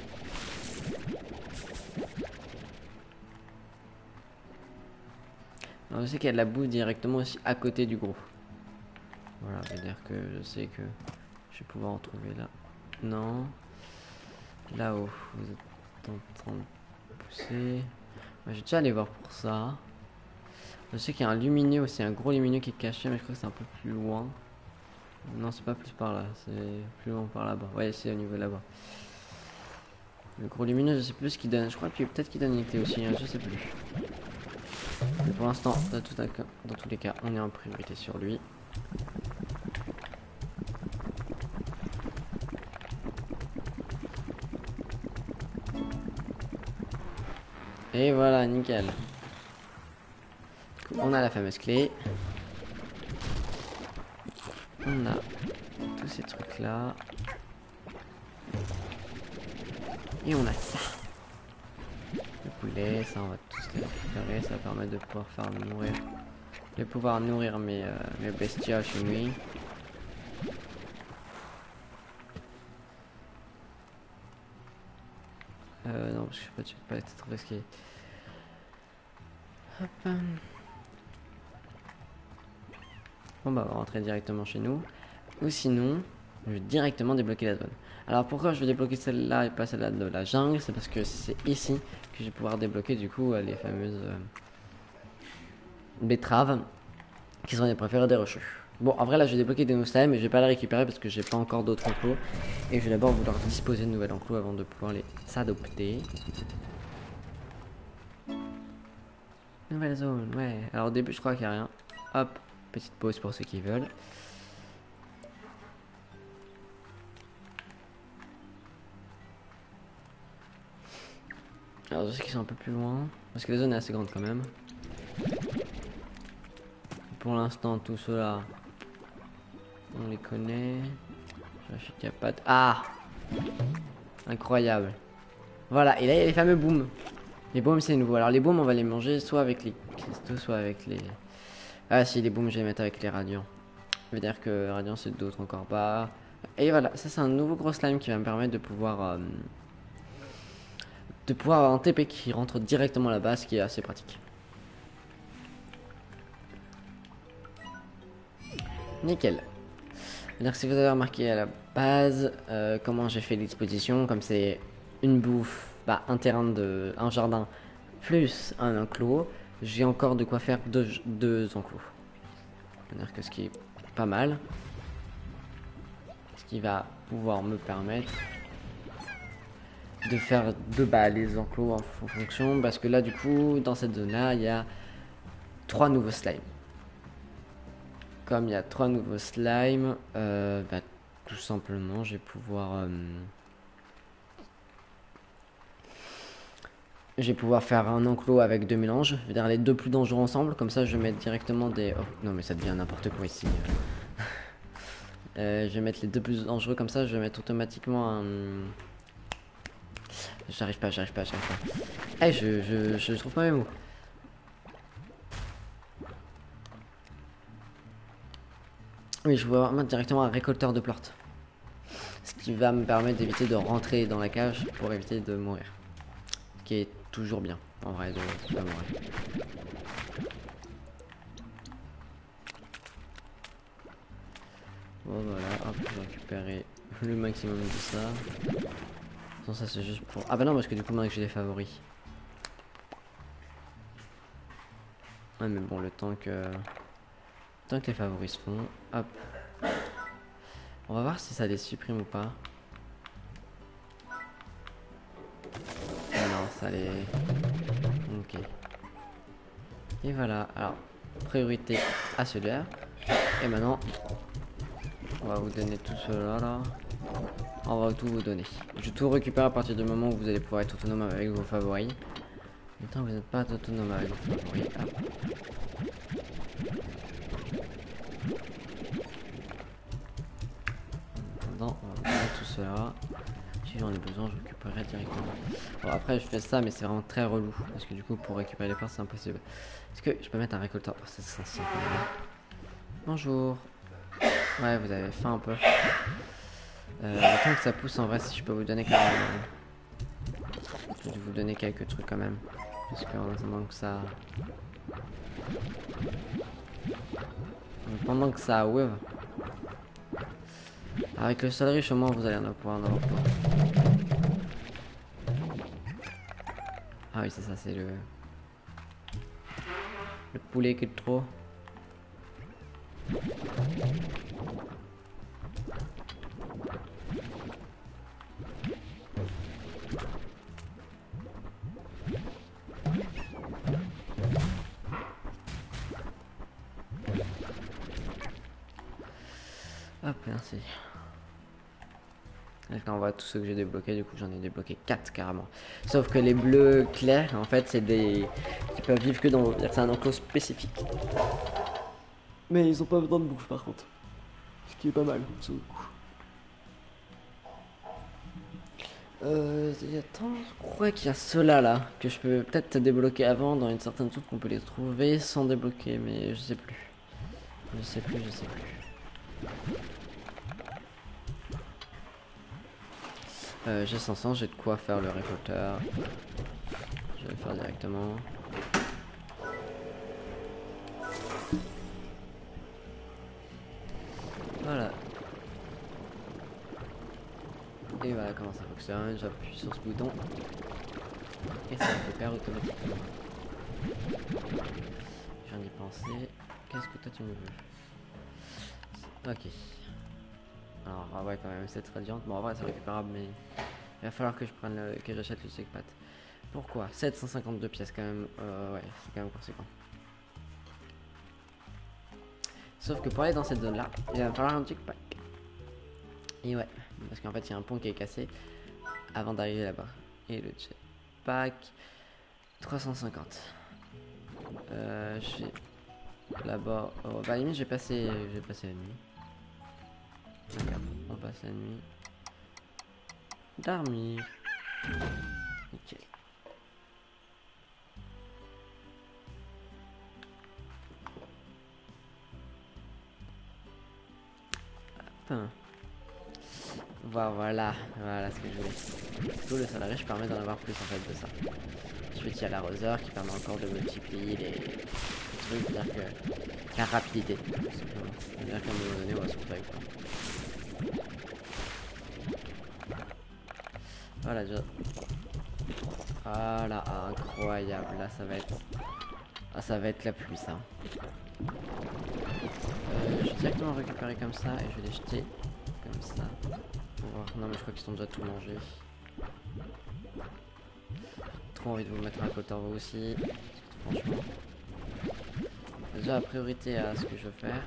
Alors, je sais qu'il y a de la boue directement aussi à côté du gros. Voilà, ça veut dire que je sais que je vais pouvoir en trouver là. Non. Là-haut, vous êtes en train de pousser. Ouais, je vais déjà aller voir pour ça. Je sais qu'il y a un lumineux aussi, un gros lumineux qui est caché, mais je crois que c'est un peu plus loin. Non, c'est pas plus par là, c'est plus loin par là-bas. Ouais, c'est au niveau là-bas. Le gros lumineux, je sais plus ce qu'il donne. Je crois que peut-être qu'il donne une clé aussi, hein, je sais plus. Mais pour l'instant, dans tous les cas, on est en priorité sur lui. Et voilà, nickel. On a la fameuse clé. On a tous ces trucs là. Et on a ça. Le poulet, ça on va tous les récupérer. Ça va permettre de pouvoir faire nourrir. De pouvoir nourrir mes bestioles chez lui. Non, je sais pas, tu peux pas être trop risqué. Hop. Bon bah on va rentrer directement chez nous. Ou sinon, je vais directement débloquer la zone. Alors pourquoi je vais débloquer celle-là et pas celle-là de la jungle? C'est parce que c'est ici que je vais pouvoir débloquer du coup les fameuses betteraves qui sont les préférées des rocheux. Bon, en vrai là je vais débloquer des nouveaux mais je vais pas les récupérer parce que j'ai pas encore d'autres enclos. Et je vais d'abord vouloir disposer de nouveaux enclos avant de pouvoir les s'adopter. Nouvelle zone, ouais. Alors au début je crois qu'il n'y a rien. Hop, petite pause pour ceux qui veulent. Alors je sais qu'ils sont un peu plus loin, parce que la zone est assez grande quand même. Pour l'instant tout cela, on les connaît. J'achète qu'il n'y a pas de... Ah! Incroyable. Voilà, et là il y a les fameux booms. Les booms c'est nouveau. Alors les booms on va les manger soit avec les cristaux, soit avec les... Ah si, les booms je vais les mettre avec les radiants. Ça veut dire que radiant c'est d'autres encore pas. Et voilà, ça c'est un nouveau gros slime qui va me permettre de pouvoir avoir un TP qui rentre directement là-bas, ce qui est assez pratique. Nickel. C'est-à-dire que si vous avez remarqué à la base comment j'ai fait l'exposition, comme c'est une bouffe, bah, un jardin plus un enclos, j'ai encore de quoi faire deux enclos. C'est-à-dire que ce qui est pas mal, ce qui va pouvoir me permettre de faire les enclos en fonction, parce que là du coup dans cette zone là il y a 3 nouveaux slimes. Comme il y a 3 nouveaux slimes, bah, tout simplement je vais pouvoir je vais pouvoir faire un enclos avec 2 mélanges. Je vais dire les deux plus dangereux ensemble. Comme ça, je vais mettre directement des... Oh, non, mais ça devient n'importe quoi ici. Je vais mettre les deux plus dangereux comme ça. Je vais mettre automatiquement un... J'arrive pas. Eh, je trouve pas mes mots. Oui, je vais mettre directement un récolteur de plantes. Ce qui va me permettre d'éviter de rentrer dans la cage pour éviter de mourir. Ce qui est toujours bien, en vrai, de pas mourir. Bon, voilà, hop, je vais récupérer le maximum de ça. Non, ça c'est juste pour... Ah bah non, parce que du coup, maintenant que j'ai des favoris. Ouais, mais bon, le temps que... Tant que les favoris se font, hop. On va voir si ça les supprime ou pas. Non, ça les... Ok. Et voilà, alors, priorité à celui-là. Et maintenant, on va vous donner tout cela là. On va tout vous donner. Je vais tout récupérer à partir du moment où vous allez pouvoir être autonome avec vos favoris. Maintenant, vous n'êtes pas autonome avec vos favoris. Hop. On va mettre tout cela. Si j'en ai besoin, je récupérerai directement. Bon, après, je fais ça, mais c'est vraiment très relou. Parce que du coup, pour récupérer les parts, c'est impossible. Est-ce que je peux mettre un récolteur? Oh, c'est 500 quand même. Bonjour. Ouais, vous avez faim un peu. Le temps que ça pousse, en vrai, si je peux vous donner quand même. Je vais vous donner quelques trucs quand même. Parce qu'en attendant que ça. Pendant que ça ouvre. Avec le céleri, au moins, vous allez en pouvoir en avoir plein. Ah oui, c'est ça, c'est le poulet qui est trop. Hop, merci. Là, on voit tous ceux que j'ai débloqués, du coup j'en ai débloqué 4 carrément. Sauf que les bleus clairs, en fait, c'est des... qui peuvent vivre que dans l'eau. C'est un enclos spécifique. Mais ils ont pas besoin de bouffe par contre. Ce qui est pas mal, ce coup. Attends, je crois qu'il y a ceux-là là, que je peux peut-être débloquer avant, dans une certaine zone qu'on peut les trouver sans débloquer, mais je sais plus. Je sais plus. J'ai 500, j'ai de quoi faire le récolteur. Je vais le faire directement. Voilà. Et voilà comment ça fonctionne. J'appuie sur ce bouton. Et ça récupère automatiquement. Je viens d'y penser. Qu'est-ce que toi tu me veux? Ok. Alors, ah ouais, quand même, c'est radiante. Bon, en vrai, c'est récupérable, mais il va falloir que je prenne que j'achète le checkpad. Pourquoi 752 pièces, quand même. Ouais, c'est quand même conséquent. Sauf que pour aller dans cette zone là, il va falloir un checkpack. Et ouais, parce qu'en fait, il y a un pont qui est cassé avant d'arriver là-bas. Et le jetpack 350. Je suis là-bas. Oh, bah, à la limite, j'ai passé la nuit. Regarde, on passe la nuit. Dormir. Nickel. Voilà ce que je voulais. Tout le salarié, je permets d'en avoir plus en fait de ça. Ensuite, il y a l'arroseur qui permet encore de multiplier les trucs, c'est-à-dire que la rapidité, tout simplement. C'est-à-dire qu'à un moment donné, on va se retrouver avec ça. Voilà, déjà. Voilà, incroyable. Là, ça va être. Ah, ça va être la pluie, ça. Je vais directement récupérer comme ça et je vais les jeter comme ça. Pour voir. Non, mais je crois qu'ils sont déjà tout mangés. Trop envie de vous mettre un récolteur vous aussi. Franchement. Déjà, la priorité à ce que je veux faire.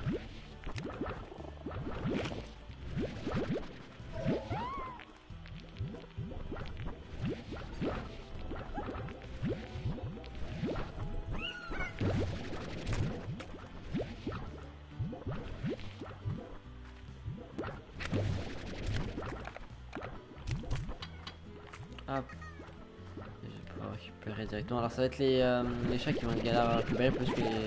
Hop. Et je vais pouvoir récupérer directement. Alors ça va être les chats qui vont être galères à récupérer plus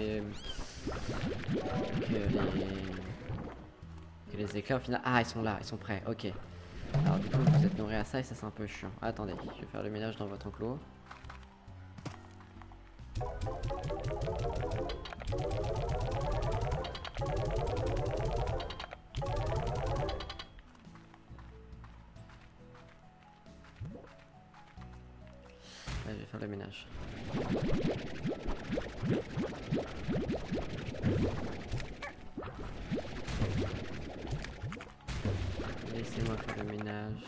que les éclairs au final. Ah, ils sont là, ils sont prêts, ok. Alors du coup vous êtes nourris à ça et ça c'est un peu chiant. Attendez, je vais faire le ménage dans votre enclos. Ouais, je vais faire le ménage. Laissez-moi faire le ménage.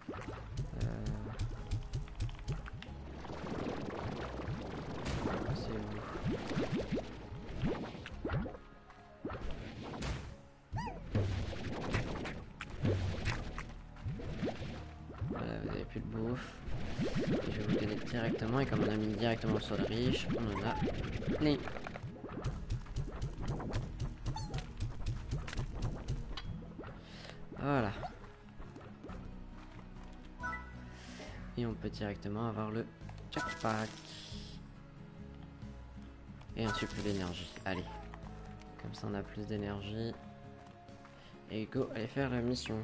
C'est où? Voilà, vous avez plus de bouffe. Et je vais vous donner directement, et comme on a mis directement sur le riche, on en a les. Voilà. Et on peut directement avoir le jackpack. Et un surplus d'énergie. Allez. Comme ça on a plus d'énergie. Et go, allez faire la mission.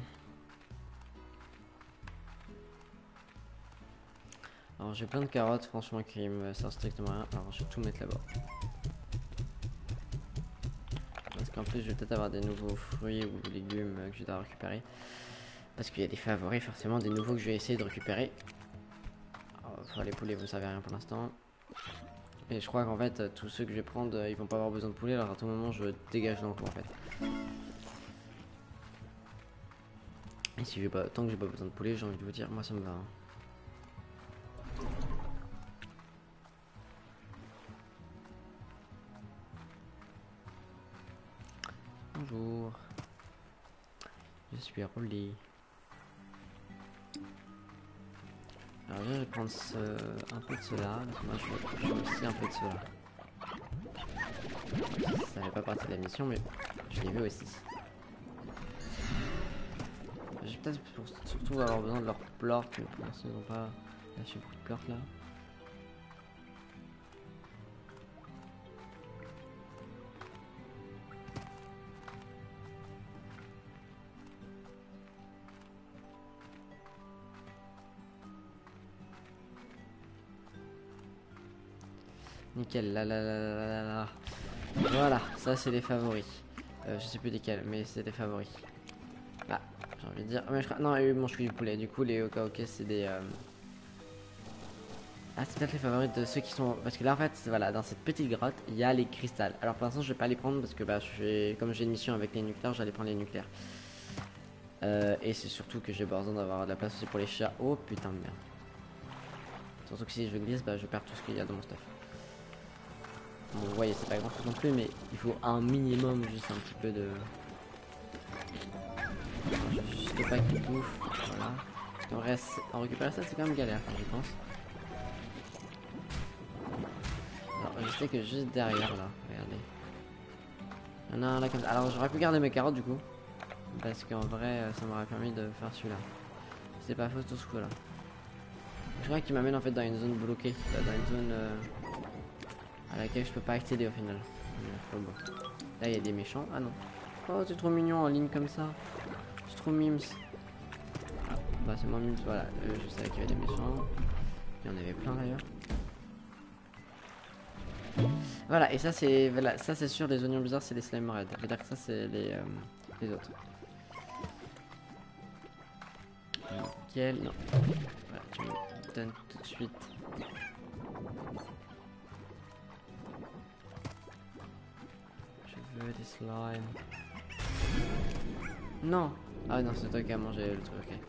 Alors j'ai plein de carottes franchement qui me servent strictement à rien. Alors je vais tout mettre là-bas. Parce qu'en plus je vais peut-être avoir des nouveaux fruits ou légumes que je dois récupérer. Parce qu'il y a des favoris forcément, des nouveaux que je vais essayer de récupérer. Alors, les poulets vous ne savez rien pour l'instant. Et je crois qu'en fait tous ceux que je vais prendre ils vont pas avoir besoin de poulet. Alors à tout moment je dégage l'enclos en fait. Et si j'ai pas, tant que j'ai pas besoin de poulet, j'ai envie de vous dire, moi ça me va. Hein. Bonjour. Je suis roulé. Alors là, je vais prendre un peu de cela. Moi je veux aussi un peu de cela. Ça n'est pas partie de la mission, mais je l'ai vu aussi. J'ai peut-être surtout avoir besoin de leur plort, mais pour l'instant ils n'ont pas lâché beaucoup de plort là. Nickel, là. Voilà, ça c'est les favoris. Je sais plus lesquels, mais c'est des favoris. Ah, j'ai envie de dire. Mais je crois. Non, eux mangent que du poulet. Du coup, les ok, c'est des. Ah, c'est peut-être les favoris de ceux qui sont. Parce que là, en fait, voilà, dans cette petite grotte, il y a les cristals. Alors pour l'instant, je vais pas les prendre parce que, bah, comme j'ai une mission avec les nucléaires, j'allais prendre les nucléaires. Et c'est surtout que j'ai besoin d'avoir de la place aussi pour les chats. Oh putain de merde. Surtout que si je glisse, bah, je perds tout ce qu'il y a dans mon stuff. Bon, vous voyez, c'est pas grand chose non plus, mais il faut un minimum, juste un petit peu de. Alors, je vais juste pas qu'il bouffe. Voilà. Parce qu'en vrai, en récupérer ça, c'est quand même galère, je pense. Alors, je sais que juste derrière là, regardez. Il y en a un là comme ça. Alors, j'aurais pu garder mes carottes du coup. Parce qu'en vrai, ça m'aurait permis de faire celui-là. C'est pas faux tout ce coup là. Je crois qu'il m'amène en fait dans une zone bloquée. Dans une zone à laquelle je peux pas accéder au final. Là, il y a des méchants. Ah non. Oh, c'est trop mignon en ligne comme ça. C'est trop mimes. Ah, bah, c'est moins mimes. Voilà, je savais qu'il y avait des méchants. Il y en avait plein d'ailleurs. Voilà, et ça c'est voilà, ça c'est sûr, les oignons bizarres c'est les slime red. Je veux dire que ça c'est les autres. Nickel, non. Voilà, tu me donnes tout de suite. Je veux des slimes. Non. Ah non, c'est toi qui as mangé le truc, ok.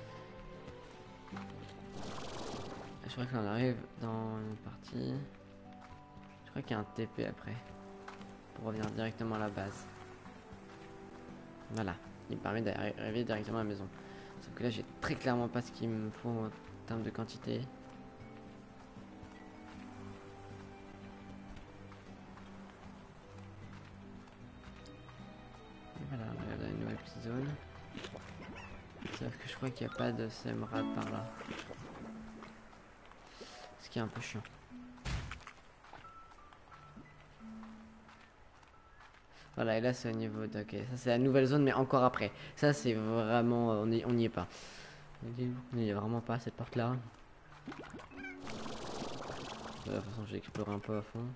Je crois qu'on arrive dans une partie. Je crois qu'il y a un TP après. Pour revenir directement à la base. Voilà. Il me permet d'arriver directement à la maison. Sauf que là j'ai très clairement pas ce qu'il me faut en termes de quantité. Et voilà, on est dans une nouvelle petite zone. Sauf que je crois qu'il n'y a pas de Semrad par là. qui est un peu chiant. Voilà, et là c'est au niveau de... Ok, ça c'est la nouvelle zone, mais encore après. Ça c'est vraiment... on n'y est pas. On n'y est vraiment pas, cette porte-là. De toute façon, j'ai exploré un peu à fond.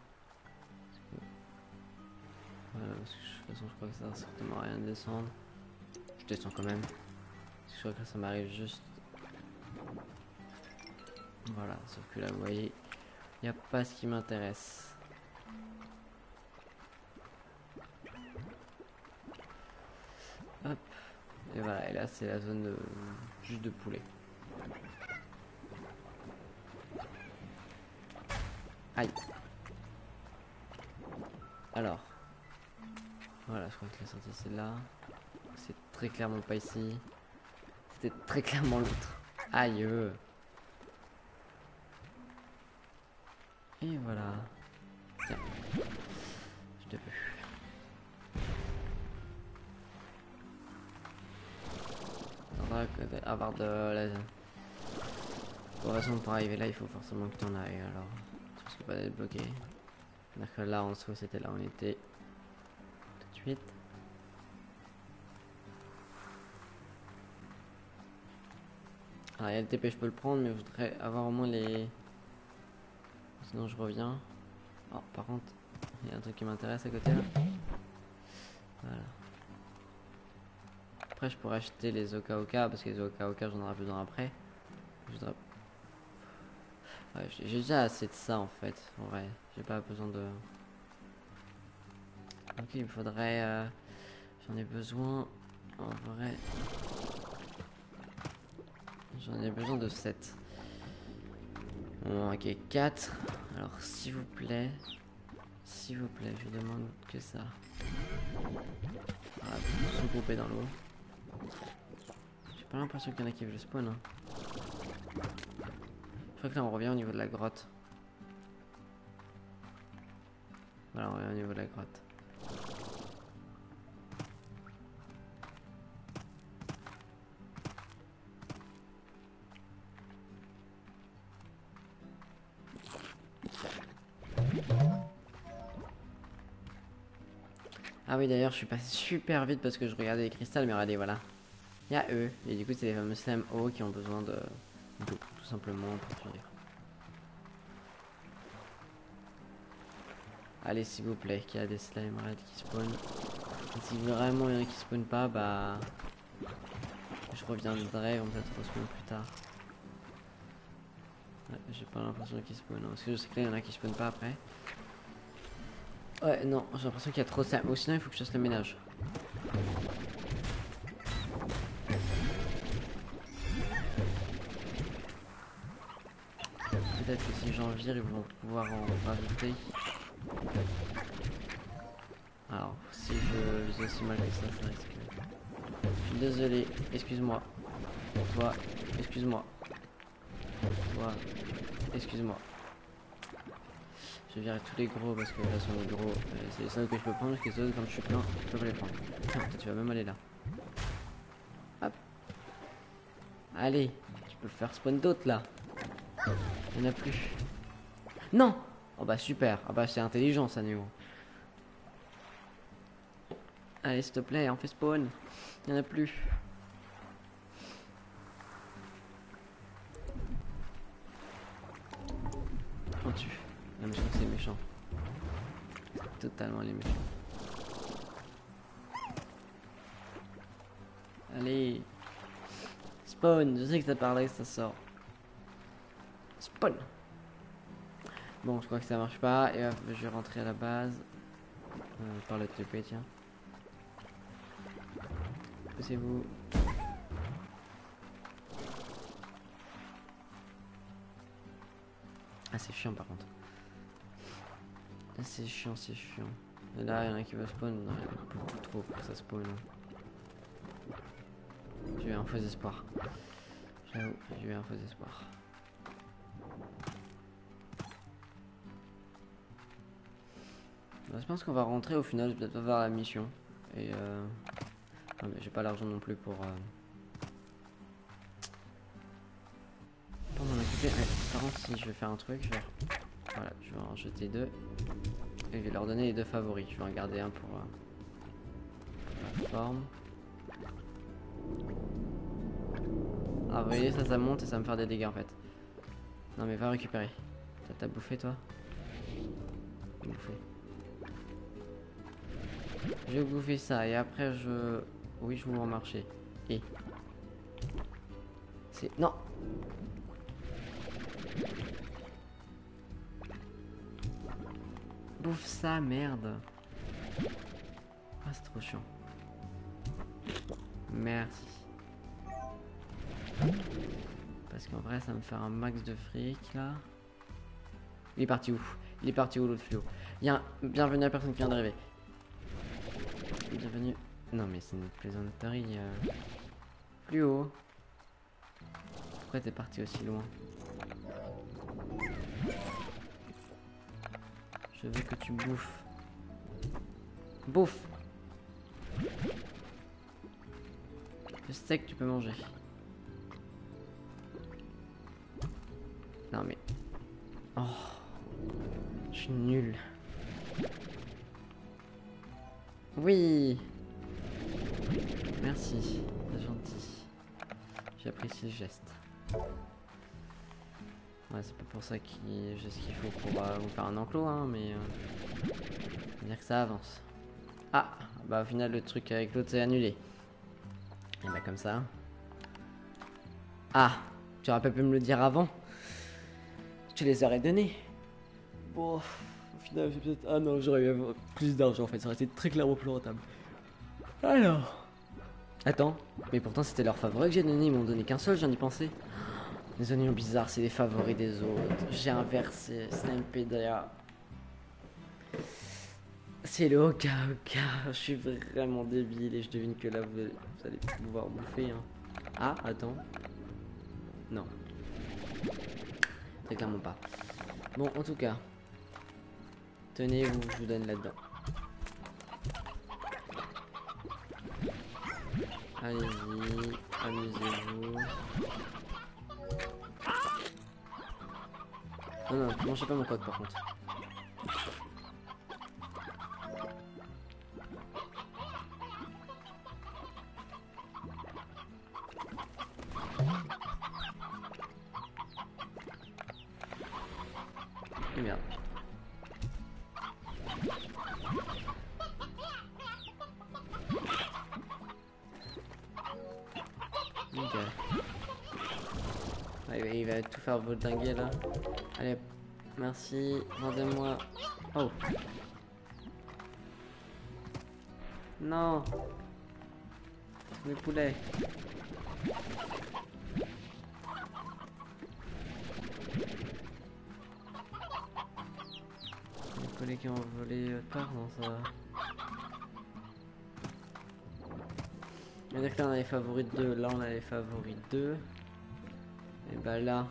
Voilà, parce que de toute façon, je crois que ça sert certainement à rien de descendre. Je descends quand même. Parce que je crois que ça m'arrive juste... Voilà, sauf que là, vous voyez, il n'y a pas ce qui m'intéresse. Hop. Et voilà, et là, c'est la zone de... juste de poulet. Aïe. Alors. Voilà, je crois que la sortie c'est là. C'est très clairement pas ici. C'était très clairement l'autre. Aïe. Et voilà. Tiens. Je t'ai vu. Faudra avoir de la... Bon, de toute façon, pour arriver là, il faut forcément que t'en ailles. Alors, je risque pas d'être bloqué. C'est-à-dire que là, en dessous, c'était là où on était. Tout de suite. Alors, il y a le TP, je peux le prendre, mais je voudrais avoir au moins les... Sinon, je reviens. Oh, par contre, il y a un truc qui m'intéresse à côté là. Voilà. Après, je pourrais acheter les Oka-Oka, parce que les Oka-Oka, j'en aurai besoin après. Je voudrais... Ouais, j'ai déjà assez de ça en fait. En vrai, j'ai pas besoin de... Ok, il me faudrait... J'en ai besoin... En vrai... J'en ai besoin de 7. Bon, ok, 4. Alors, s'il vous plaît... S'il vous plaît, je demande que ça. Voilà, se regrouper dans l'eau. J'ai pas l'impression qu'il y en a qui veulent spawn. Hein. Je crois que là on revient au niveau de la grotte. Voilà, on revient au niveau de la grotte. Ah oui, d'ailleurs, je suis passé super vite parce que je regardais les cristals, mais regardez, voilà. Il y a eux, et du coup, c'est les fameux slime O qui ont besoin de d'eau, tout simplement, pour vivre. Allez, s'il vous plaît, qu'il y a des slime red qui spawnent. Et si vraiment il y en a qui spawnent pas, bah... Je reviendrai, on peut-être 3 semaines plus tard. Ouais, j'ai pas l'impression qu'ils spawnent, hein, parce que je sais que là, il y en a qui spawnent pas après. Ouais, non, j'ai l'impression qu'il y a trop de slime. Ou sinon, il faut que je fasse le ménage. Peut-être que si j'en vire, ils vont pouvoir en rajouter. Alors, si je vise aussi mal que ça risque. Je suis désolé, excuse-moi. Toi, excuse-moi. Toi, excuse-moi. Je vais virer tous les gros parce que là sont les gros. C'est les seuls que je peux prendre parce que les autres, quand je suis plein, je peux pas les prendre. Tiens, tu vas même aller là. Hop. Allez, tu peux faire spawn d'autres là. Il n'y en a plus. Non! Oh bah super. Ah bah c'est intelligent ça, Néo. Allez, s'il te plaît, on fait spawn. Il n'y en a plus. On tue. Non mais je crois que c'est méchant. Totalement les méchants. Allez. Spawn. Je sais que ça parlait, ça sort. Spawn. Bon, je crois que ça marche pas. Et hop, je vais rentrer à la base. Par le TP, tiens. Poussez-vous. Ah, c'est chiant par contre. Ah, c'est chiant, c'est chiant. Et là, il y en a qui veulent spawn. Non, il y en a beaucoup trop pour que ça spawn. J'ai eu un faux espoir. J'avoue, j'ai eu un faux espoir. Bah, je pense qu'on va rentrer au final, peut-être pas voir la mission. Et non, mais j'ai pas l'argent non plus pour m'en occuper. couper. Ouais, par contre, si je vais faire un truc, je vais... Voilà, je vais en jeter 2. Et je vais leur donner les 2 favoris. Je vais en garder un pour la forme. Ah, vous voyez, ça monte et ça va me faire des dégâts en fait. Non, mais va récupérer. T'as bouffé toi? Bouffé. Je vais bouffer ça et après je... Oui, je vous en marcher. Et... C'est... Non! Bouffe ça, merde! Ah, c'est trop chiant. Merci. Parce qu'en vrai, ça me fait un max de fric là. Il est parti où? Il est parti où l'autre fléau? Bienvenue à la personne qui vient d'arriver. Bienvenue. Non, mais c'est une plaisanterie. Plus haut. Pourquoi t'es parti aussi loin? Je veux que tu bouffes. Bouffe! Le steak, tu peux manger. Non mais... Oh... Je suis nul. Oui! Merci, c'est gentil. J'apprécie le geste. Ouais, c'est pas pour ça que j'ai ce qu'il faut pour vous faire un enclos, hein, mais... dire que ça avance. Ah! Bah au final, le truc avec l'autre s'est annulé. Et bah comme ça... Ah! Tu aurais pas pu me le dire avant? Je te les aurais donnés. Bon, au final, j'ai peut-être... Ah non, j'aurais eu plus d'argent en fait, ça aurait été très clairement plus rentable. Alors... Attends, mais pourtant c'était leur favori que j'ai donné, ils m'ont donné qu'un seul, j'en ai pensé. Les oignons bizarres, c'est les favoris des autres. J'ai inversé, c'est un PDA. C'est le Oka. Je suis vraiment débile et je devine que là vous allez pouvoir bouffer. Hein. Ah, attends. Non. Très clairement pas. Bon, en tout cas. Tenez, je vous donne là-dedans. Allez-y, amusez-vous. Non, non, mangez pas mon code par contre. Et merde. Ok. Ouais, il va tout faire voldinguer là. Allez, merci, rendez-moi. Oh. Non. Tous mes poulets. Les poulets qui ont volé tard, non ça va. C'est-à-dire que là on a les favoris 2, là on a les favoris 2. Et bah là,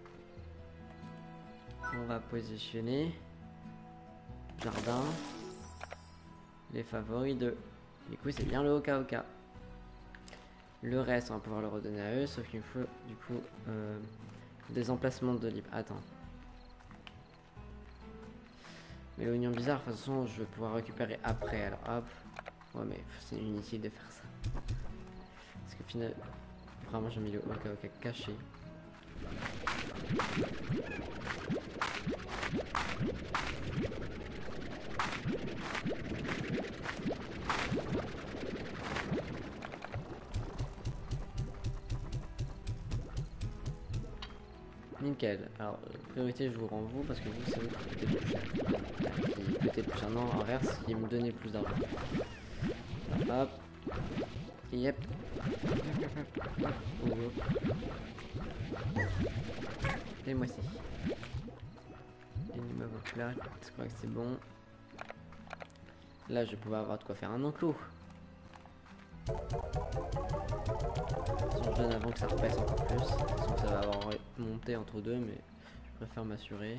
on va positionner jardin, les favoris 2. Du coup c'est bien le Oka. Le reste on va pouvoir le redonner à eux, sauf qu'il me faut du coup des emplacements de libre. Attends. Mais l'oignon bizarre, de toute façon je vais pouvoir récupérer après, alors hop. Ouais mais c'est inutile de faire ça. Parce que finalement, vraiment j'ai mis le Oka caché. Nickel. Alors, priorité, je vous rends vous parce que vous, c'est vous qui coûtez plus cher. Qui coûtez plus cher. Non, inverse, qui me donnait plus d'argent. Hop. Yep. Et moi aussi. Donnez-moi vos plaques. Je crois que c'est bon. Là, je vais pouvoir avoir de quoi faire un enclos. Je donne avant que ça repasse encore plus. Parce que ça va avoir monté entre deux, mais je préfère m'assurer.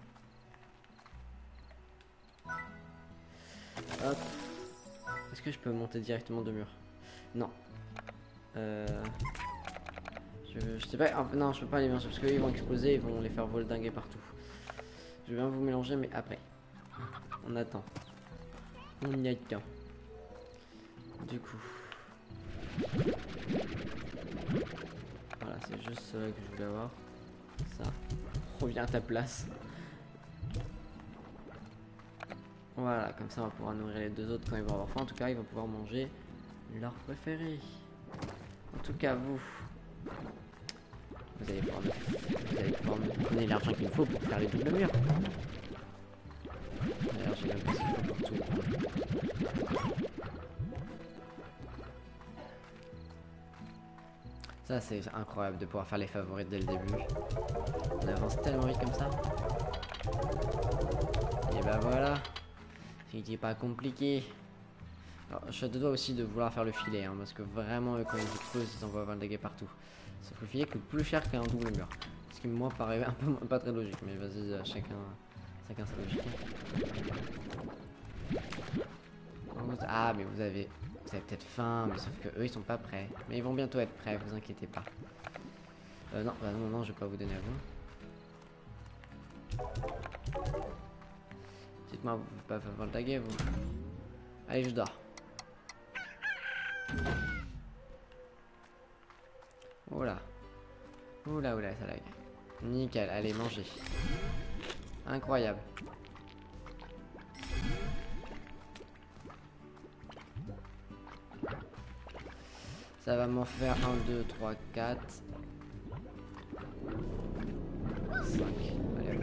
Hop. Est-ce que je peux monter directement de mur? Non. Je Je sais pas. Non, je peux pas les mélanger parce qu'ils vont exploser, ils vont les faire voldinguer partout. Je vais bien vous mélanger, mais après. On attend. On y attend. Du coup. Voilà, c'est juste cela que je voulais avoir. Ça. Reviens à ta place. Voilà, comme ça on va pouvoir nourrir les deux autres quand ils vont avoir faim. En tout cas, ils vont pouvoir manger leur préféré. En tout cas, vous allez pouvoir me donner l'argent qu'il me faut pour faire les doubles murs. D'ailleurs, j'ai même pas ce qu'il faut pour tout. Ça, c'est incroyable de pouvoir faire les favoris dès le début. On avance tellement vite comme ça. Et bah voilà. C'était pas compliqué. Alors, je suis à deux doigts aussi de vouloir faire le filet, hein, parce que vraiment, quand ils explosent, ils envoient Valdaguer partout. Sauf que le filet coûte plus cher qu'un double mur. Ce qui, moi, paraît un peu pas très logique, mais vas-y, chacun sa logique. Ah, mais vous avez peut-être faim, mais sauf que eux, ils sont pas prêts. Mais ils vont bientôt être prêts, vous inquiétez pas. Non, bah non, je vais pas vous donner à vous. Dites-moi, vous pouvez pas faire Valdaguer, vous. Allez, je dors. Oula. Oula, ça lag. Nickel, allez, manger. Incroyable. Ça va m'en faire 1, 2, 3, 4. 5. Allez,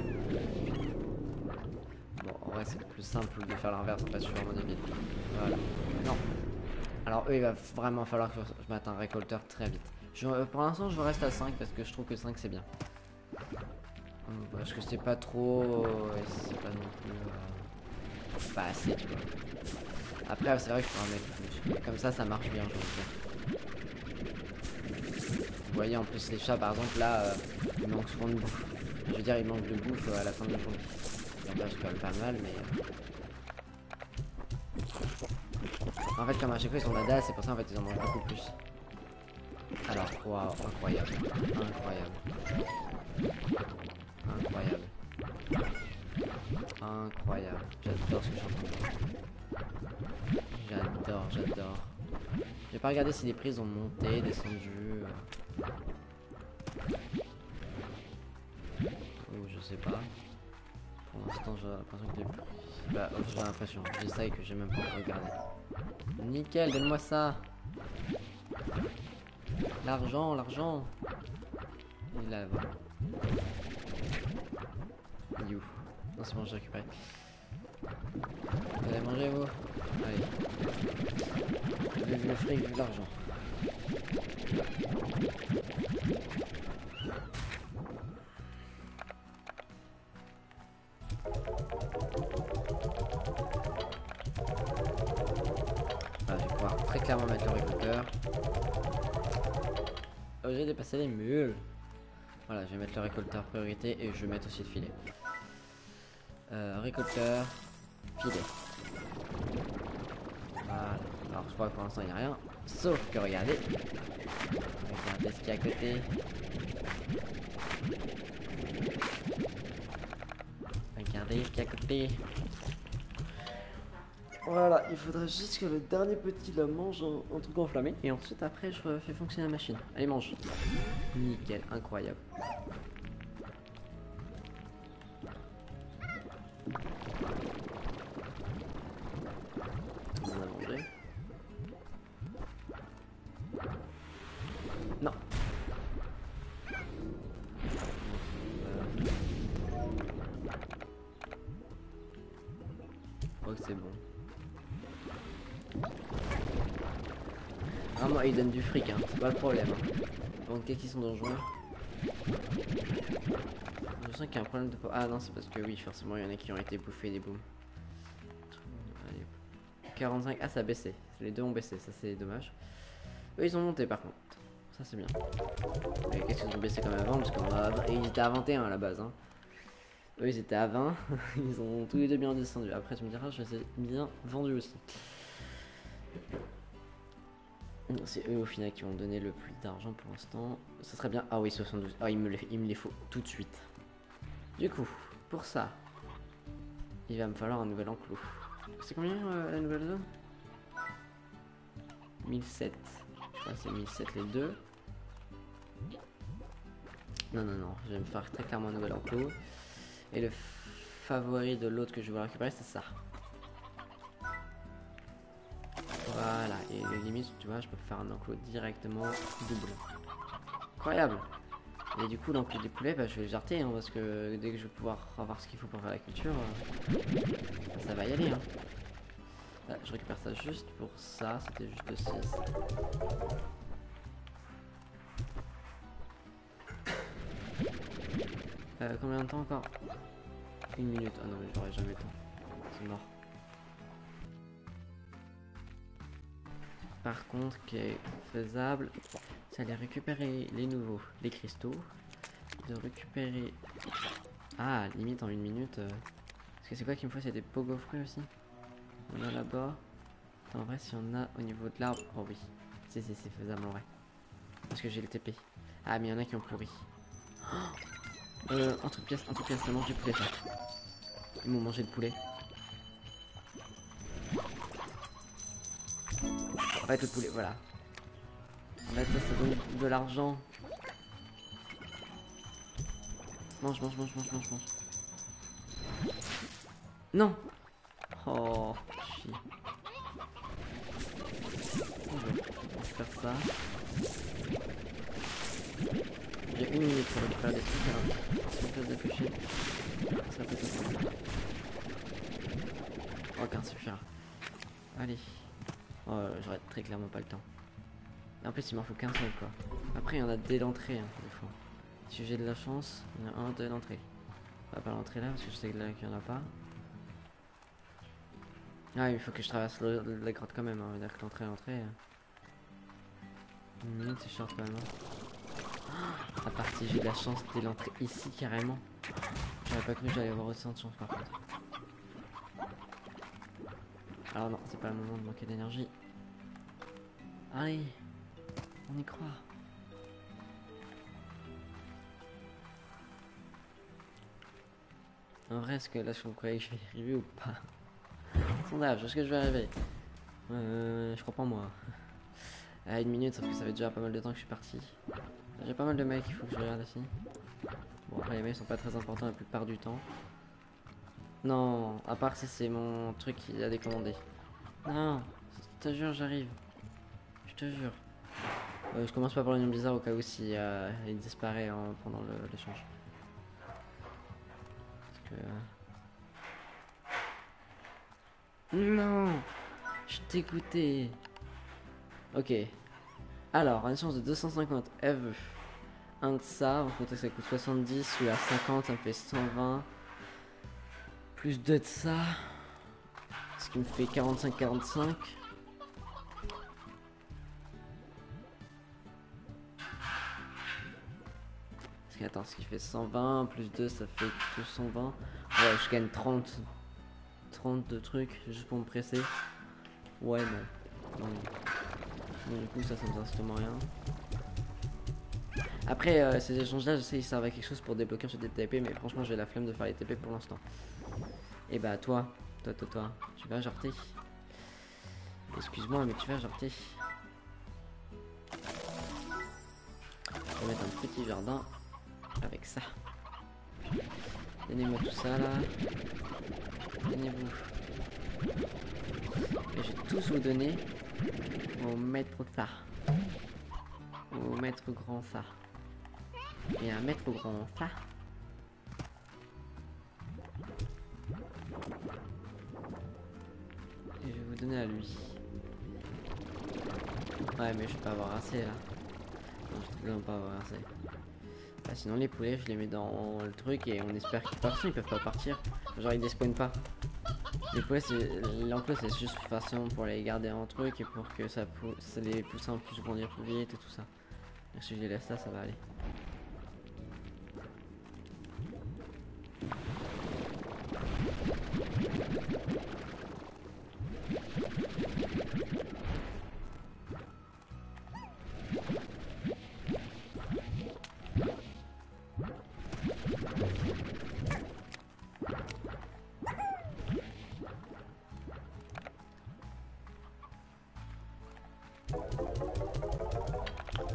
bon, en vrai, c'est plus simple de faire l'inverse, en fait, je suis vraiment débile. Voilà. Non. Alors, eux, il va vraiment falloir que je mette un récolteur très vite. Pour l'instant, je reste à 5 parce que je trouve que 5 c'est bien. Parce que c'est pas trop. C'est pas non plus. Pas assez, tu vois. Après, c'est vrai que je pourrais en mettre plus. Comme ça marche bien, je veux dire. Vous voyez, en plus, les chats, par exemple, là, ils manquent souvent de bouffe. Je veux dire, ils manquent de bouffe à la fin de la journée. Là, c'est quand même pas mal, mais. En fait, comme à chaque fois, ils sont badass, c'est pour ça, en fait, ils en mangent beaucoup plus. Alors, waouh, incroyable. Incroyable. J'adore ce que je suis en train de voir. J'adore. J'ai pas regardé si les prises ont monté, descendu. Ou je sais pas. Pour l'instant, j'ai l'impression que les prises. Bah, j'ai l'impression. J'essaye que j'ai même pas regardé. Nickel, donne-moi ça. L'argent. Il est là-bas. You. Non, c'est bon, j'ai récupéré. Vous allez manger, vous? Allez. Vive le fric, vive l'argent. Voilà, je vais pouvoir très clairement mettre le récolteur. Oh, j'ai dépassé les mules. Voilà, je vais mettre le récolteur priorité et je vais mettre aussi le filet. Récolteur, filet. Voilà. Alors je crois que pour l'instant il n'y a rien. Sauf que regardez. Regardez ce qu'il y a à côté. Regardez ce qu'il y a à côté. Voilà, il faudrait juste que le dernier petit la mange un truc enflammé. Et ensuite après je fais fonctionner la machine. Allez, mange. Nickel, incroyable. On a mangé. Non. Je crois que c'est bon. Vraiment, ils donnent du fric, hein. C'est pas le problème. Hein. Donc, qu'est-ce qu'ils sont dangereux? Je sens qu'il y a un problème de... Ah non, c'est parce que oui, forcément, il y en a qui ont été bouffés des booms. Allez. 45... Ah, ça a baissé. Les deux ont baissé, ça c'est dommage. Eux, ils ont monté par contre. Ça, c'est bien. Mais qu'est-ce qu'ils ont baissé comme avant? Parce qu'ils étaient à 21 à la base. Hein. Eux, ils étaient à 20. Ils ont tous les deux bien descendu. Après, tu me diras, je les ai bien vendus aussi. C'est eux au final qui vont donner le plus d'argent pour l'instant. Ça serait bien. Ah oui, 72. Ah, il me les faut tout de suite. Du coup, pour ça, il va me falloir un nouvel enclos. C'est combien la nouvelle zone? 1007. Je crois que c'est 1007 les deux. Non, je vais me faire très clairement un nouvel enclos. Et le favori de l'autre que je vais récupérer, c'est ça. Voilà, et les limites, tu vois, je peux faire un enclos directement double. Incroyable! Et du coup, l'enclos des poulets, bah, je vais le jarter, hein, parce que dès que je vais pouvoir avoir ce qu'il faut pour faire la culture, ça va y aller. Hein. Là, je récupère ça juste pour ça, c'était juste 6. Combien de temps encore? 1 minute. Ah non, mais j'aurai jamais le temps. C'est mort. Par contre, qui est faisable, c'est aller récupérer les nouveaux, les cristaux. De récupérer... Ah, limite en 1 minute. Parce que c'est quoi qu'il me faut? C'est des pogo fruits aussi. On a là-bas. En vrai, si on a au niveau de l'arbre... Oh oui. C'est faisable en vrai. Parce que j'ai le TP. Ah, mais il y en a qui ont pourri. Un truc pièce, ça mange du poulet ça. Ils m'ont mangé le poulet. Arrête le poulet, voilà. En fait, ça donne de l'argent. Mange. Non. Oh, chier. Je vais faire ça. J'ai 1 minute pour récupérer des trucs, alors si on peut se dépêcher, ça peut être bon. Oh, 15 suffira. Allez. Oh, j'aurais très clairement pas le temps. Et en plus, il m'en faut qu'un seul, quoi. Après, il y en a dès l'entrée, hein, des fois. Si j'ai de la chance, il y en a un dès l'entrée. On va pas l'entrée là, parce que je sais que là, qu'il y en a pas. Ah, il faut que je traverse la grotte quand même, hein. On va dire que l'entrée. 1 minute, c'est short quand même. À part si j'ai de la chance dès l'entrée ici, carrément. J'aurais pas cru que j'allais avoir autant de chance par contre. Alors non, c'est pas le moment de manquer d'énergie. Allez, on y croit. En vrai, est-ce que là, je croyais que je vais y arriver ou pas? Sondage, est-ce que je vais arriver? Je crois pas en moi. À 1 minute, sauf que ça fait déjà pas mal de temps que je suis parti. J'ai pas mal de mecs, il faut que je regarde ici. Bon, après les mecs sont pas très importants la plupart du temps. Non, à part si c'est mon truc qui a décommandé. Non, je te jure, j'arrive. Je te jure. Je commence pas par le nom bizarre au cas où si il disparaît pendant l'échange. Parce que... Non, je t'ai écouté. Ok. Alors, une chance de 250 F. Un de ça, en compte que ça coûte 70, celui à 50, ça me fait 120. Plus 2 de ça. Ce qui me fait 45-45. Parce que, attends, ce qui fait 120, plus 2, ça fait 220. Ouais, je gagne 30 de trucs, juste pour me presser. Ouais, bon. Bon, du coup, ça me sert strictement rien. Après, ces échanges-là, je sais, ils servent à quelque chose pour débloquer sur des TP, mais franchement, j'ai la flemme de faire les TP pour l'instant. Et bah, toi, tu vas jarter. Excuse-moi, mais tu vas jarter. Je vais mettre un petit jardin avec ça. Donnez-moi tout ça là. Donnez-vous. Et je vais tous vous donner au maître ça. Au maître grand ça. Et un maître grand ça. Et je vais vous donner à lui. Ouais, mais je vais pas avoir assez là. Non, je vais vraiment pas avoir assez. Ah, sinon les poulets, je les mets dans le truc et on espère qu'ils partent. Ils peuvent pas partir. Genre ils despawnent pas. Les poulets, l'enclos c'est juste façon pour les garder en truc et pour que ça les poussins puissent grandir plus vite et tout ça. Donc si je les laisse là, ça va aller.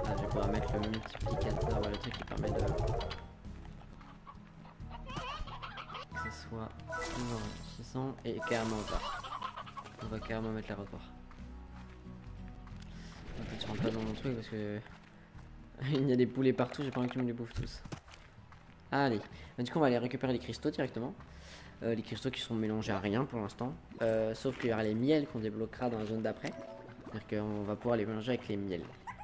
ça, je vais pouvoir mettre le multiplicateur, le truc qui permet de... que ce soit 600 et carrément on va carrément mettre l'aéroport. En fait, je rentre pas dans mon truc parce que il y a des poulets partout, j'ai pas envie que tu me les bouffes tous. Allez, bah, du coup on va aller récupérer les cristaux directement. Les cristaux qui sont mélangés à rien pour l'instant. Sauf qu'il y aura les miels qu'on débloquera dans la zone d'après. C'est-à-dire qu'on va pouvoir les mélanger avec les miels.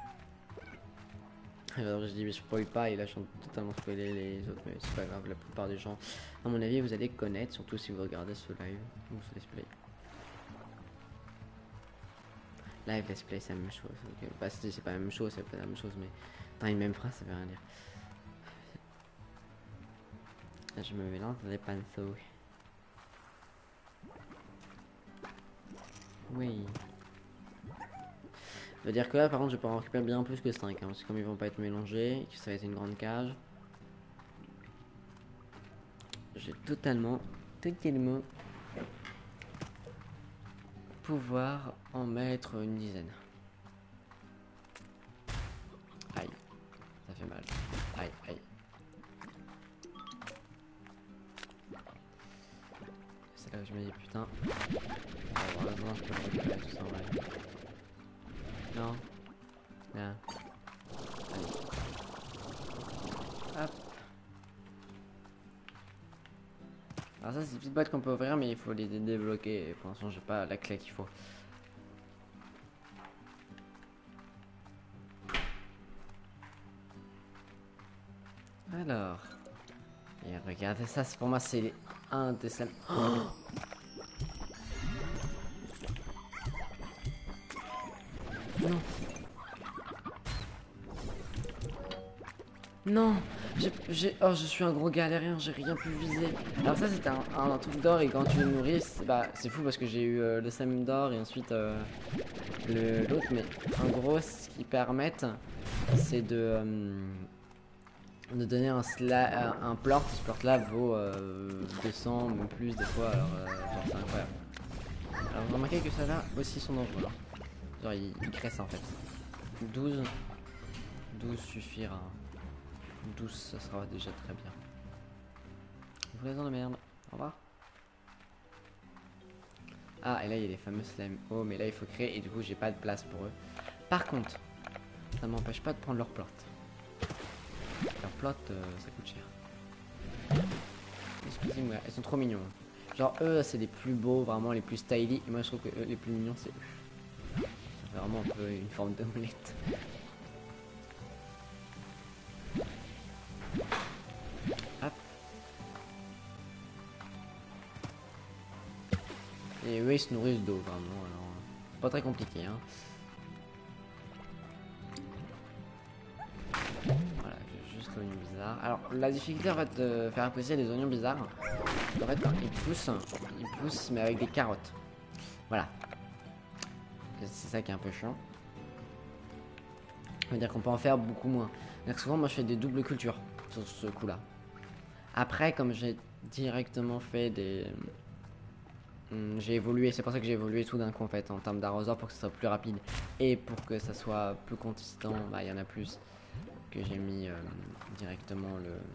Alors je dis mais je spoil pas et là je suis totalement spoilé les autres, mais c'est pas grave, la plupart des gens à mon avis vous allez connaître, surtout si vous regardez ce live ou ce let's play. Live let's play c'est la même chose, okay. Bah c'est pas la même chose, c'est pas la même chose, mais dans une même phrase ça veut rien dire. Là, je me mélange dans les pinceaux. Oui. Ça veut dire que là par contre je peux en récupérer bien plus que 5 hein, parce que comme ils vont pas être mélangés, que ça va être une grande cage. Je vais totalement pouvoir en mettre une dizaine. Aïe, ça fait mal. Aïe, aïe. C'est là que je me dis putain. Heureusement je peux récupérer tout ça en vrai. Non. Là. Allez. Hop. Alors ça c'est des petites boîtes qu'on peut ouvrir mais il faut les débloquer. Pour l'instant j'ai pas la clé qu'il faut. Alors. Et regardez ça, pour moi c'est un des slams. Oh non. Non, oh, je suis un gros galérien, j'ai rien pu viser. Alors ça c'était un truc d'or et quand tu le nourris, c'est fou parce que j'ai eu le slime d'or et ensuite l'autre, mais en gros ce qu'ils permettent c'est de donner un plort, ce plort là vaut 200 même plus des fois, alors genre c'est incroyable. Alors vous remarquez que ça là aussi sont dangereux, hein. Genre ils cressent en fait. 12 suffira. 12 ça sera déjà très bien. Voulaison de merde. Au revoir. Ah et là il y a les fameux slime. Oh mais là il faut créer et du coup j'ai pas de place pour eux. Par contre, ça m'empêche pas de prendre leur plot. Leur plot ça coûte cher. Excusez-moi, ils sont trop mignons. Genre eux c'est les plus beaux, vraiment les plus stylish. Et moi je trouve que eux les plus mignons c'est eux. Ça fait vraiment un peu une forme d'omelette. Et eux ils se nourrissent d'eau vraiment, alors c'est pas très compliqué hein. Voilà, j'ai juste l'oignon bizarre. Alors la difficulté en fait de faire pousser les oignons bizarres, en fait quand ils poussent mais avec des carottes. Voilà. C'est ça qui est un peu chiant. Ça veut dire qu'on peut en faire beaucoup moins. Donc souvent moi je fais des doubles cultures sur ce coup là. Après comme j'ai directement fait des... j'ai évolué, c'est pour ça que j'ai évolué tout d'un coup en fait en termes d'arroseur pour que ça soit plus rapide et pour que ça soit plus consistant, bah il y en a plus que j'ai mis directement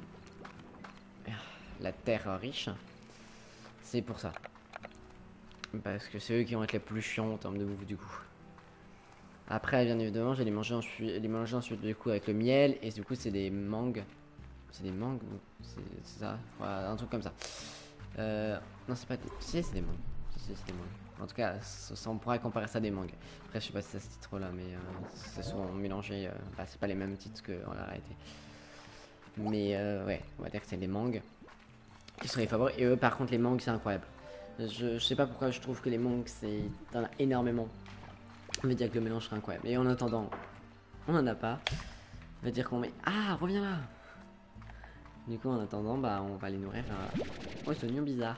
la terre riche. C'est pour ça. Parce que c'est eux qui vont être les plus chiants en termes de bouffe du coup. Après bien évidemment j'ai les manger ensuite du coup avec le miel et du coup c'est des mangues. C'est des mangues, c'est ça, voilà, un truc comme ça. Non c'est pas des... Si c'est des mangues. Si, c'est des mangues. En tout cas ça, on pourrait comparer ça à des mangues. Après je sais pas si c'est ce titre là mais c'est souvent mélangé. Bah, c'est pas les mêmes titres qu'en réalité. Mais ouais on va dire que c'est des mangues qui sont les favoris. Et eux par contre les mangues c'est incroyable. Je sais pas pourquoi je trouve que les mangues c'est... T'en as énormément. On va dire que le mélange serait incroyable. Et en attendant on en a pas. On va dire qu'on met... Ah reviens là. Du coup en attendant bah on va les nourrir. Oh c'est oignon bizarre.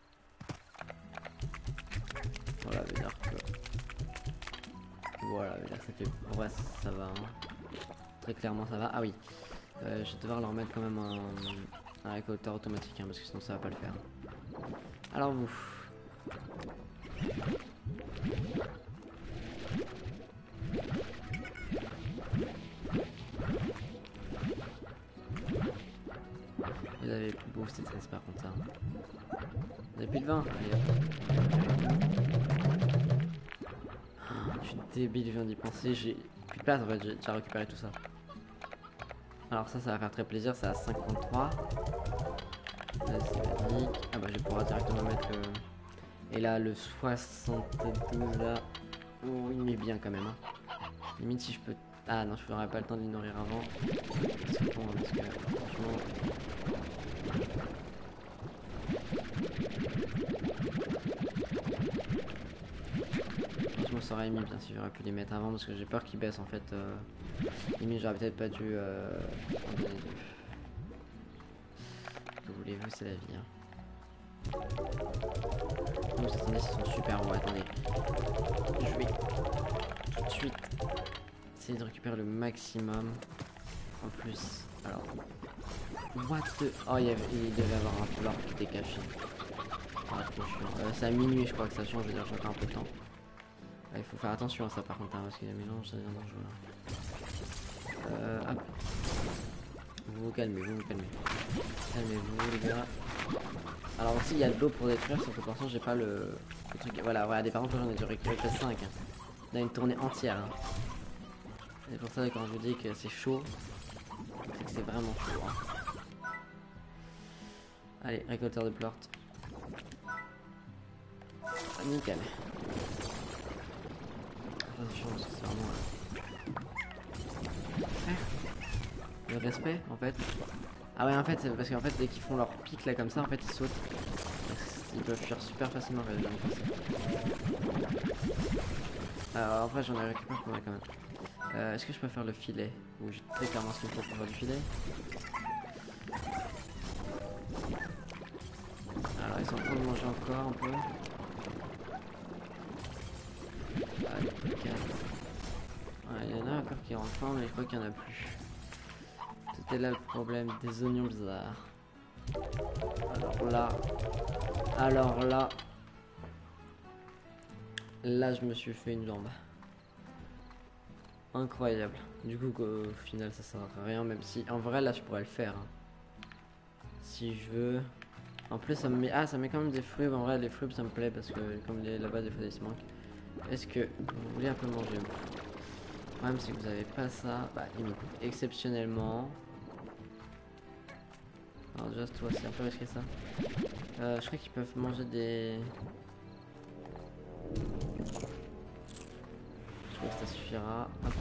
Voilà veut dire que... Voilà veut dire que ça fait... Ouais ça va hein. Très clairement ça va. Ah oui. Je vais devoir leur mettre quand même un récolteur automatique hein, parce que sinon ça va pas le faire. Alors vous. avez plus beau, c'est triste par contre ça. Vous avez plus de vin? Allez hop. Je suis débile, je viens d'y penser, j'ai plus de place en fait, j'ai déjà récupéré tout ça. Alors ça va faire très plaisir, c'est à 53. Ça c'est magique. Ah bah je vais pouvoir directement mettre le... Et là le 72 là... Oh il met bien quand même hein. Limite si je peux... Ah non je n'aurai pas le temps de les nourrir avant. C'est bon parce que franchement... Franchement ça aurait mis bien si j'aurais pu les mettre avant parce que j'ai peur qu'ils baissent en fait. Limite j'aurais peut-être pas dû... Que voulez-vous, c'est la vie. Hein. Oh, attendez, ils sont super bons. Attendez. Je vais tout de suite essayer de récupérer le maximum. En plus, alors. What the. Oh, il devait avoir un fleur qui était caché. Ah, trop chiant. C'est à minuit, je crois que ça change. Je veux dire, j'ai encore un peu de temps. Ah, il faut faire attention à ça par contre, hein, parce qu'il y a un mélange, ça devient dangereux. Hop. Vous vous calmez, vous vous calmez. Calmez-vous les gars. Alors aussi il y a de l'eau pour détruire, sauf que pour l'instant j'ai pas le truc. Voilà, regardez par exemple j'en ai dû récupérer que 5. Hein. On a une tournée entière. Hein. C'est pour ça que quand je vous dis que c'est chaud, c'est que c'est vraiment chaud. Hein. Allez, récolteur de plort. Ah, nickel. Attention parce que c'est vraiment... Le respect en fait. Ah ouais en fait c'est parce qu'en fait dès qu'ils font leur pic là comme ça en fait ils sautent. Ils peuvent fuir super facilement quand même. Alors après j'en ai récupéré pour moi quand même. Est-ce que je peux faire le filet? Ou j'ai très clairement ce qu'il faut pour faire du filet. Alors ils sont en train de manger encore un peu. Allez, il y en a encore qui ont faim mais je crois qu'il n'y en a plus. C'était là le problème des oignons bizarres. Alors là, je me suis fait une jambe. Incroyable. Du coup, au final, ça sert à rien, même si en vrai, là, je pourrais le faire. Hein. Si je veux. En plus, ça me met. Ah, ça met quand même des fruits. En vrai, les fruits, ça me plaît parce que comme là-bas, des fois, ils se manquent. Est-ce que vous voulez un peu manger? Le problème, c'est que vous avez pas ça. Bah, limite. Exceptionnellement. Alors déjà toi c'est un peu risqué ça. Je crois qu'ils peuvent manger des... Je crois que ça suffira. Hop.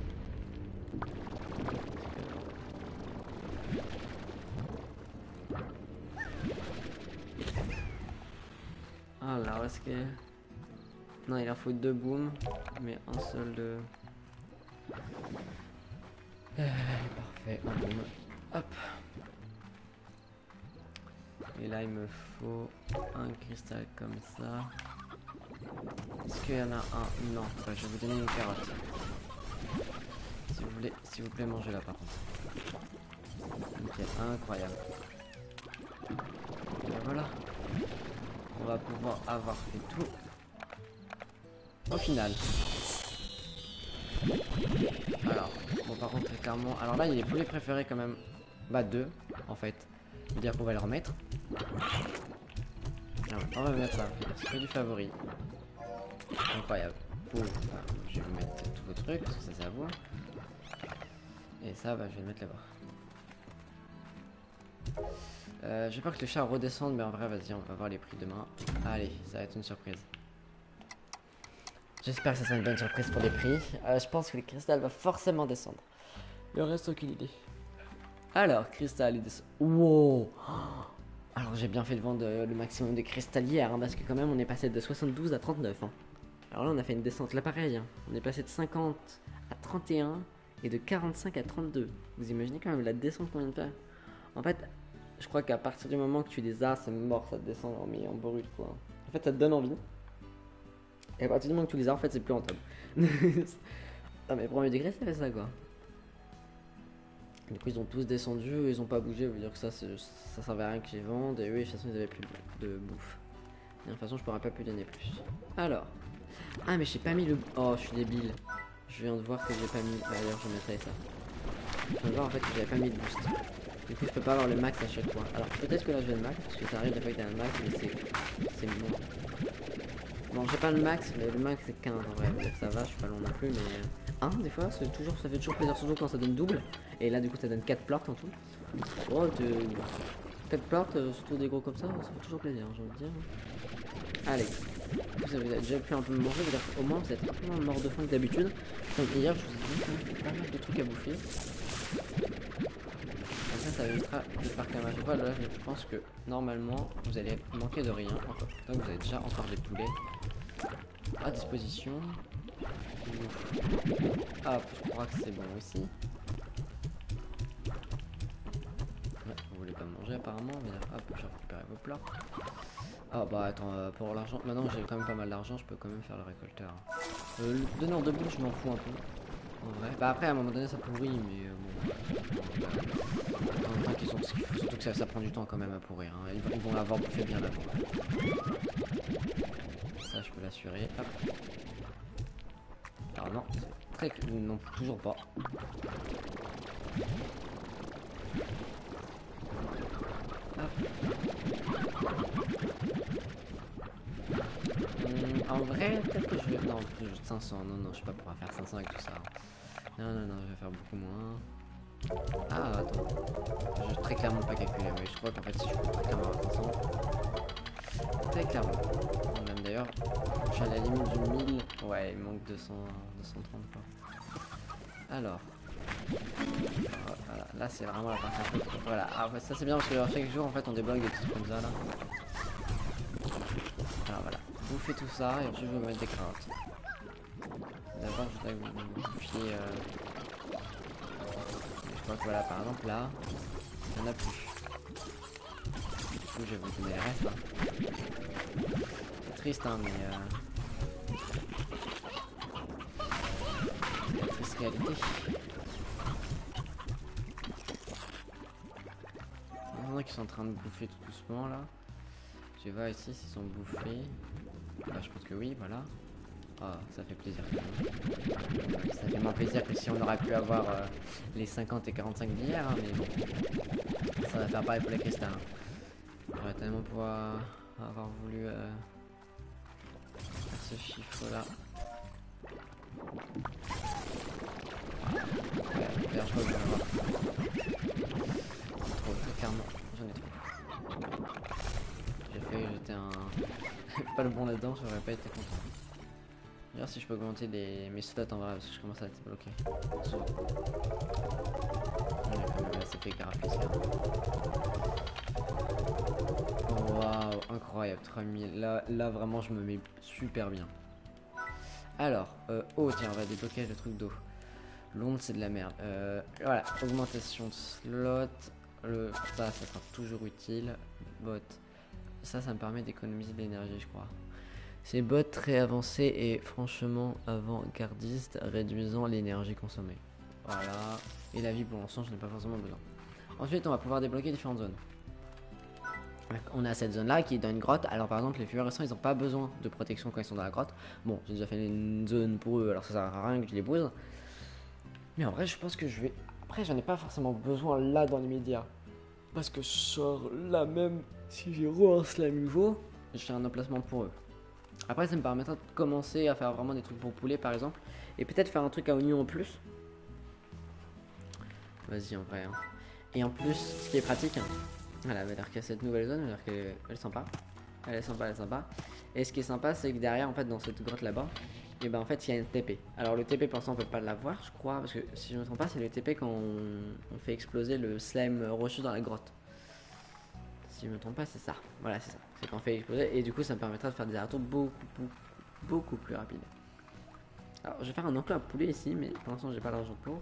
Alors est-ce que... Non il leur faut 2 booms. Mais un seul de... Parfait, un boom. Hop. Et là il me faut un cristal comme ça. Est-ce qu'il y en a un? Non, bah, je vais vous donner une carotte. Si vous voulez, s'il vous plaît, mangez-la par contre. Nickel, incroyable. Et voilà. On va pouvoir avoir fait tout. Au final. Alors, bon par contre très clairement. Alors là il y a les poulets préférés quand même. Bah 2 en fait. Je veux dire qu'on va les remettre. Alors, on va mettre ça. C'est du favori. Incroyable. Ouh, bah, je vais vous mettre tous vos trucs parce que ça c'est à vous. Et ça bah, je vais le mettre là-bas. J'ai peur que le chat redescende mais en vrai vas-y on va voir les prix demain. Allez ça va être une surprise. J'espère que ça sera une bonne surprise pour les prix. Je pense que le cristal va forcément descendre. Il reste aucune idée. Alors, cristal, il descend. Wow. Alors, j'ai bien fait de vendre le maximum de cristal hier, hein, parce que quand même, on est passé de 72 à 39. Hein. Alors là, on a fait une descente là pareil. Hein. On est passé de 50 à 31 et de 45 à 32. Vous imaginez quand même la descente qu'on vient de faire? En fait, je crois qu'à partir du moment que tu les as, c'est mort, ça te descend en brut, quoi. En fait, ça te donne envie. Et à partir du moment que tu les as, en fait, c'est plus rentable. Non, mais premier degré, ça fait ça, quoi. Du coup, ils ont tous descendu, ils ont pas bougé, ça veut dire que ça servait à rien que j'y vende, et eux, de toute façon, ils avaient plus de bouffe. Et de toute façon, je pourrais pas plus donner plus. Alors. Ah, mais j'ai pas mis le... Oh, je suis débile. Je viens de voir que j'ai pas mis... Bah, d'ailleurs, je mettrai ça. Je viens de voir en fait que j'avais pas mis de boost. Du coup, je peux pas avoir le max à chaque fois. Alors, peut-être que là, je vais le max, parce que ça arrive des fois que t'as un max, mais c'est bon. Bon, j'ai pas le max, mais le max c'est 15 en vrai, donc ça va, je suis pas loin non plus, mais 1 des fois, ça fait toujours plaisir, surtout quand ça donne double. Et là, du coup, ça donne 4 plorts en tout. Oh, 4 plorts, surtout des gros comme ça fait toujours plaisir, j'ai envie de dire. Allez, vous avez déjà pu un peu me manger, au moins vous êtes un peu moins mort de faim que d'habitude. Comme hier, je vous ai dit, pas mal de trucs à bouffer. Ça évitera de faire quand même à chaque fois. Là, je pense que normalement, vous allez manquer de rien. Donc, vous avez déjà encore des poulets à disposition. Hop, je crois que c'est bon aussi. Ouais, vous voulez pas manger apparemment, mais là, hop, j'ai récupéré vos plats. Ah bah attends, pour l'argent, maintenant j'ai quand même pas mal d'argent, je peux quand même faire le récolteur. Le donneur de bouffe, je m'en fous un peu. En vrai. Bah après, à un moment donné, ça pourrit, mais bon. En tant qu'ils sont... Surtout que ça prend du temps quand même à pourrir. Hein. Ils vont l'avoir bouffé bien avant. Ça, je peux l'assurer. Hop. Alors non, c'est très... Non, toujours pas. Hop. En vrai, peut-être que je vais... Non, plus 500. Non, non, je sais pas pourquoi faire 500 avec tout ça. Non, non, non, je vais faire beaucoup moins. Ah, attends. Je très clairement pas calculé, mais je crois qu'en fait, si je peux très clairement avoir 500. Très clairement. Même d'ailleurs, je suis à la limite du 1000. Ouais, il manque 230 quoi. Alors. Voilà, là c'est vraiment la partie un peu. Voilà, ah, ouais, ça c'est bien parce que chaque jour en fait on débloque des trucs comme ça là. Alors voilà, vous faites tout ça et ensuite je vais mettre des carottes. D'abord je voudrais que vous bouffiez. Je crois que voilà, par exemple là, il n'y en a plus. Du coup je vais vous donner les restes. Hein. C'est triste hein, mais c'est la triste réalité. Il y en a qui sont en train de bouffer tout doucement là. Je vais voir ici s'ils sont bouffés. Bah, je pense que oui, voilà. Ah, ça fait plaisir. Ça fait moins plaisir que si on aurait pu avoir les 50 et 45 d'hier, hein, mais bon. Ça va faire pareil pour les cristaux. Hein. J'aurais tellement pouvoir avoir voulu faire ce chiffre là. Ouais, d'ailleurs, je crois que je vais en avoir. Trop, très clairement, j'en ai trop. J'ai failli jeter un. Pas le bon là-dedans, j'aurais pas été content. D'ailleurs, si je peux augmenter mes slots en vrai, parce que je commence à être bloqué. Là, ça fait grave plaisir. Oh, waouh, incroyable, 3000. Là, vraiment, je me mets super bien. Alors, oh, tiens, on va débloquer le truc d'eau. L'onde, c'est de la merde. Voilà, augmentation de slot. Ça sera toujours utile. Bot. Ça me permet d'économiser de l'énergie, je crois. C'est bot très avancé et franchement avant-gardiste, réduisant l'énergie consommée. Voilà. Et la vie pour l'instant, je n'ai pas forcément besoin. Ensuite, on va pouvoir débloquer différentes zones. On a cette zone là qui est dans une grotte. Alors par exemple les fluorescents ils n'ont pas besoin de protection quand ils sont dans la grotte. Bon j'ai déjà fait une zone pour eux alors ça sert à rien que je les pose. Mais en vrai je pense que je vais... Après j'en ai pas forcément besoin là dans les médias. Parce que je sors là même si j'ai un slime nouveau, je fais un emplacement pour eux. Après ça me permettra de commencer à faire vraiment des trucs pour poulet par exemple. Et peut-être faire un truc à oignon en plus. Vas-y en vrai. Hein. Et en plus ce qui est pratique... Hein, voilà, veut dire qu'il y a cette nouvelle zone, veut dire qu'elle est sympa. Elle est sympa, elle est sympa. Et ce qui est sympa, c'est que derrière, en fait, dans cette grotte là-bas, et ben en fait, il y a une TP. Alors le TP, pour l'instant, on peut pas l'avoir, je crois, parce que si je ne me trompe pas, c'est le TP quand on fait exploser le slime rocheux dans la grotte. Si je me trompe pas, c'est ça. Voilà, c'est ça. C'est quand on fait exploser, et du coup, ça me permettra de faire des retours beaucoup plus rapides. Alors, je vais faire un enclos à poulet ici, mais pour l'instant, j'ai pas l'argent pour.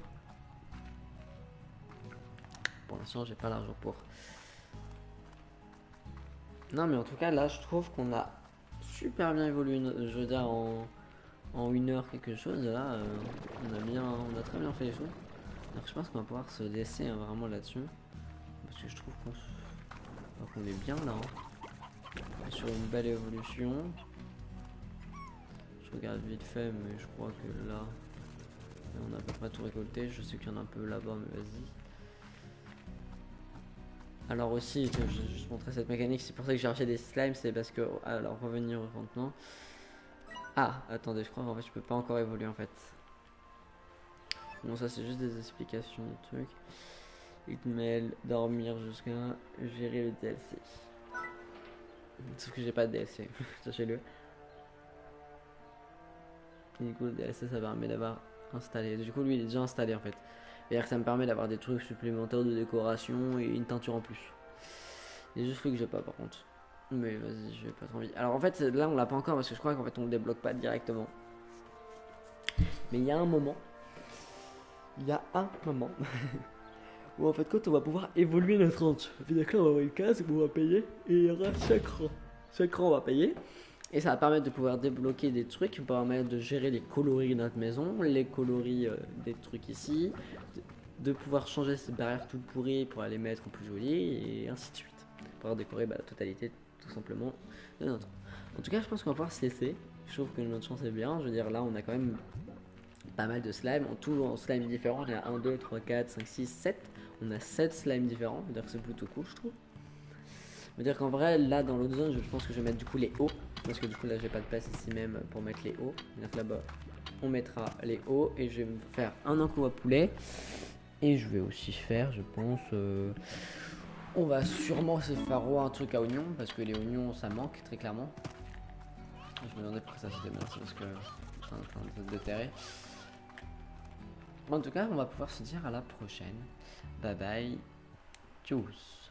Pour l'instant, j'ai pas l'argent pour. Non mais en tout cas là je trouve qu'on a super bien évolué, je veux dire en 1 heure quelque chose, là on a très bien fait les choses. Donc je pense qu'on va pouvoir se laisser hein, vraiment là-dessus. Parce que je trouve qu'on est bien là. Hein. Sur une belle évolution. Je regarde vite fait mais je crois que là on a à peu près tout récolté. Je sais qu'il y en a un peu là-bas mais vas-y. Alors aussi, je vais juste montrer cette mécanique, c'est pour ça que j'ai acheté des slimes, c'est parce que... Alors, revenir maintenant. Ah, attendez, je crois qu'en fait je peux pas encore évoluer en fait. Bon, ça c'est juste des explications de trucs. Email, dormir jusqu'à gérer le DLC. Sauf que j'ai pas de DLC, sachez-le. Et du coup, le DLC ça permet d'avoir installé. Du coup, lui il est déjà installé en fait. C'est-à-dire que ça me permet d'avoir des trucs supplémentaires de décoration et une teinture en plus. Il y a juste lui que j'ai pas par contre. Mais vas-y, j'ai pas trop envie. Alors en fait, là on l'a pas encore parce que je crois qu'en fait on le débloque pas directement. Mais il y a un moment où en fait quand on va pouvoir évoluer notre ranch. Puis d'accord, on va avoir une case où on va payer et il y aura chaque rang. Chaque rang on va payer. Et ça va permettre de pouvoir débloquer des trucs, qui va permettre de gérer les coloris de notre maison, les coloris des trucs ici, de pouvoir changer ces barrières toutes pourries pour les mettre plus jolies et ainsi de suite. Pour pouvoir décorer la totalité tout simplement de notre. En tout cas, je pense qu'on va pouvoir se laisser. Je trouve que notre chance est bien. Je veux dire, là, on a quand même pas mal de slimes, en tout en slimes différents. Il y a 1, 2, 3, 4, 5, 6, 7. On a 7 slimes différents. C'est plutôt cool, je trouve. Je veux dire qu'en vrai, là, dans l'autre zone, je pense que je vais mettre du coup les hauts. Parce que du coup, là, j'ai pas de place ici même pour mettre les hauts. Donc là-bas, on mettra les hauts. Et je vais me faire un enclos à poulet. Et je vais aussi faire, je pense... on va sûrement se faire un truc à oignons. Parce que les oignons, ça manque très clairement. Je me demandais pourquoi ça s'était bien, c'est parce que je suis en train de déterrer. En tout cas, on va pouvoir se dire à la prochaine. Bye bye. Tchuss.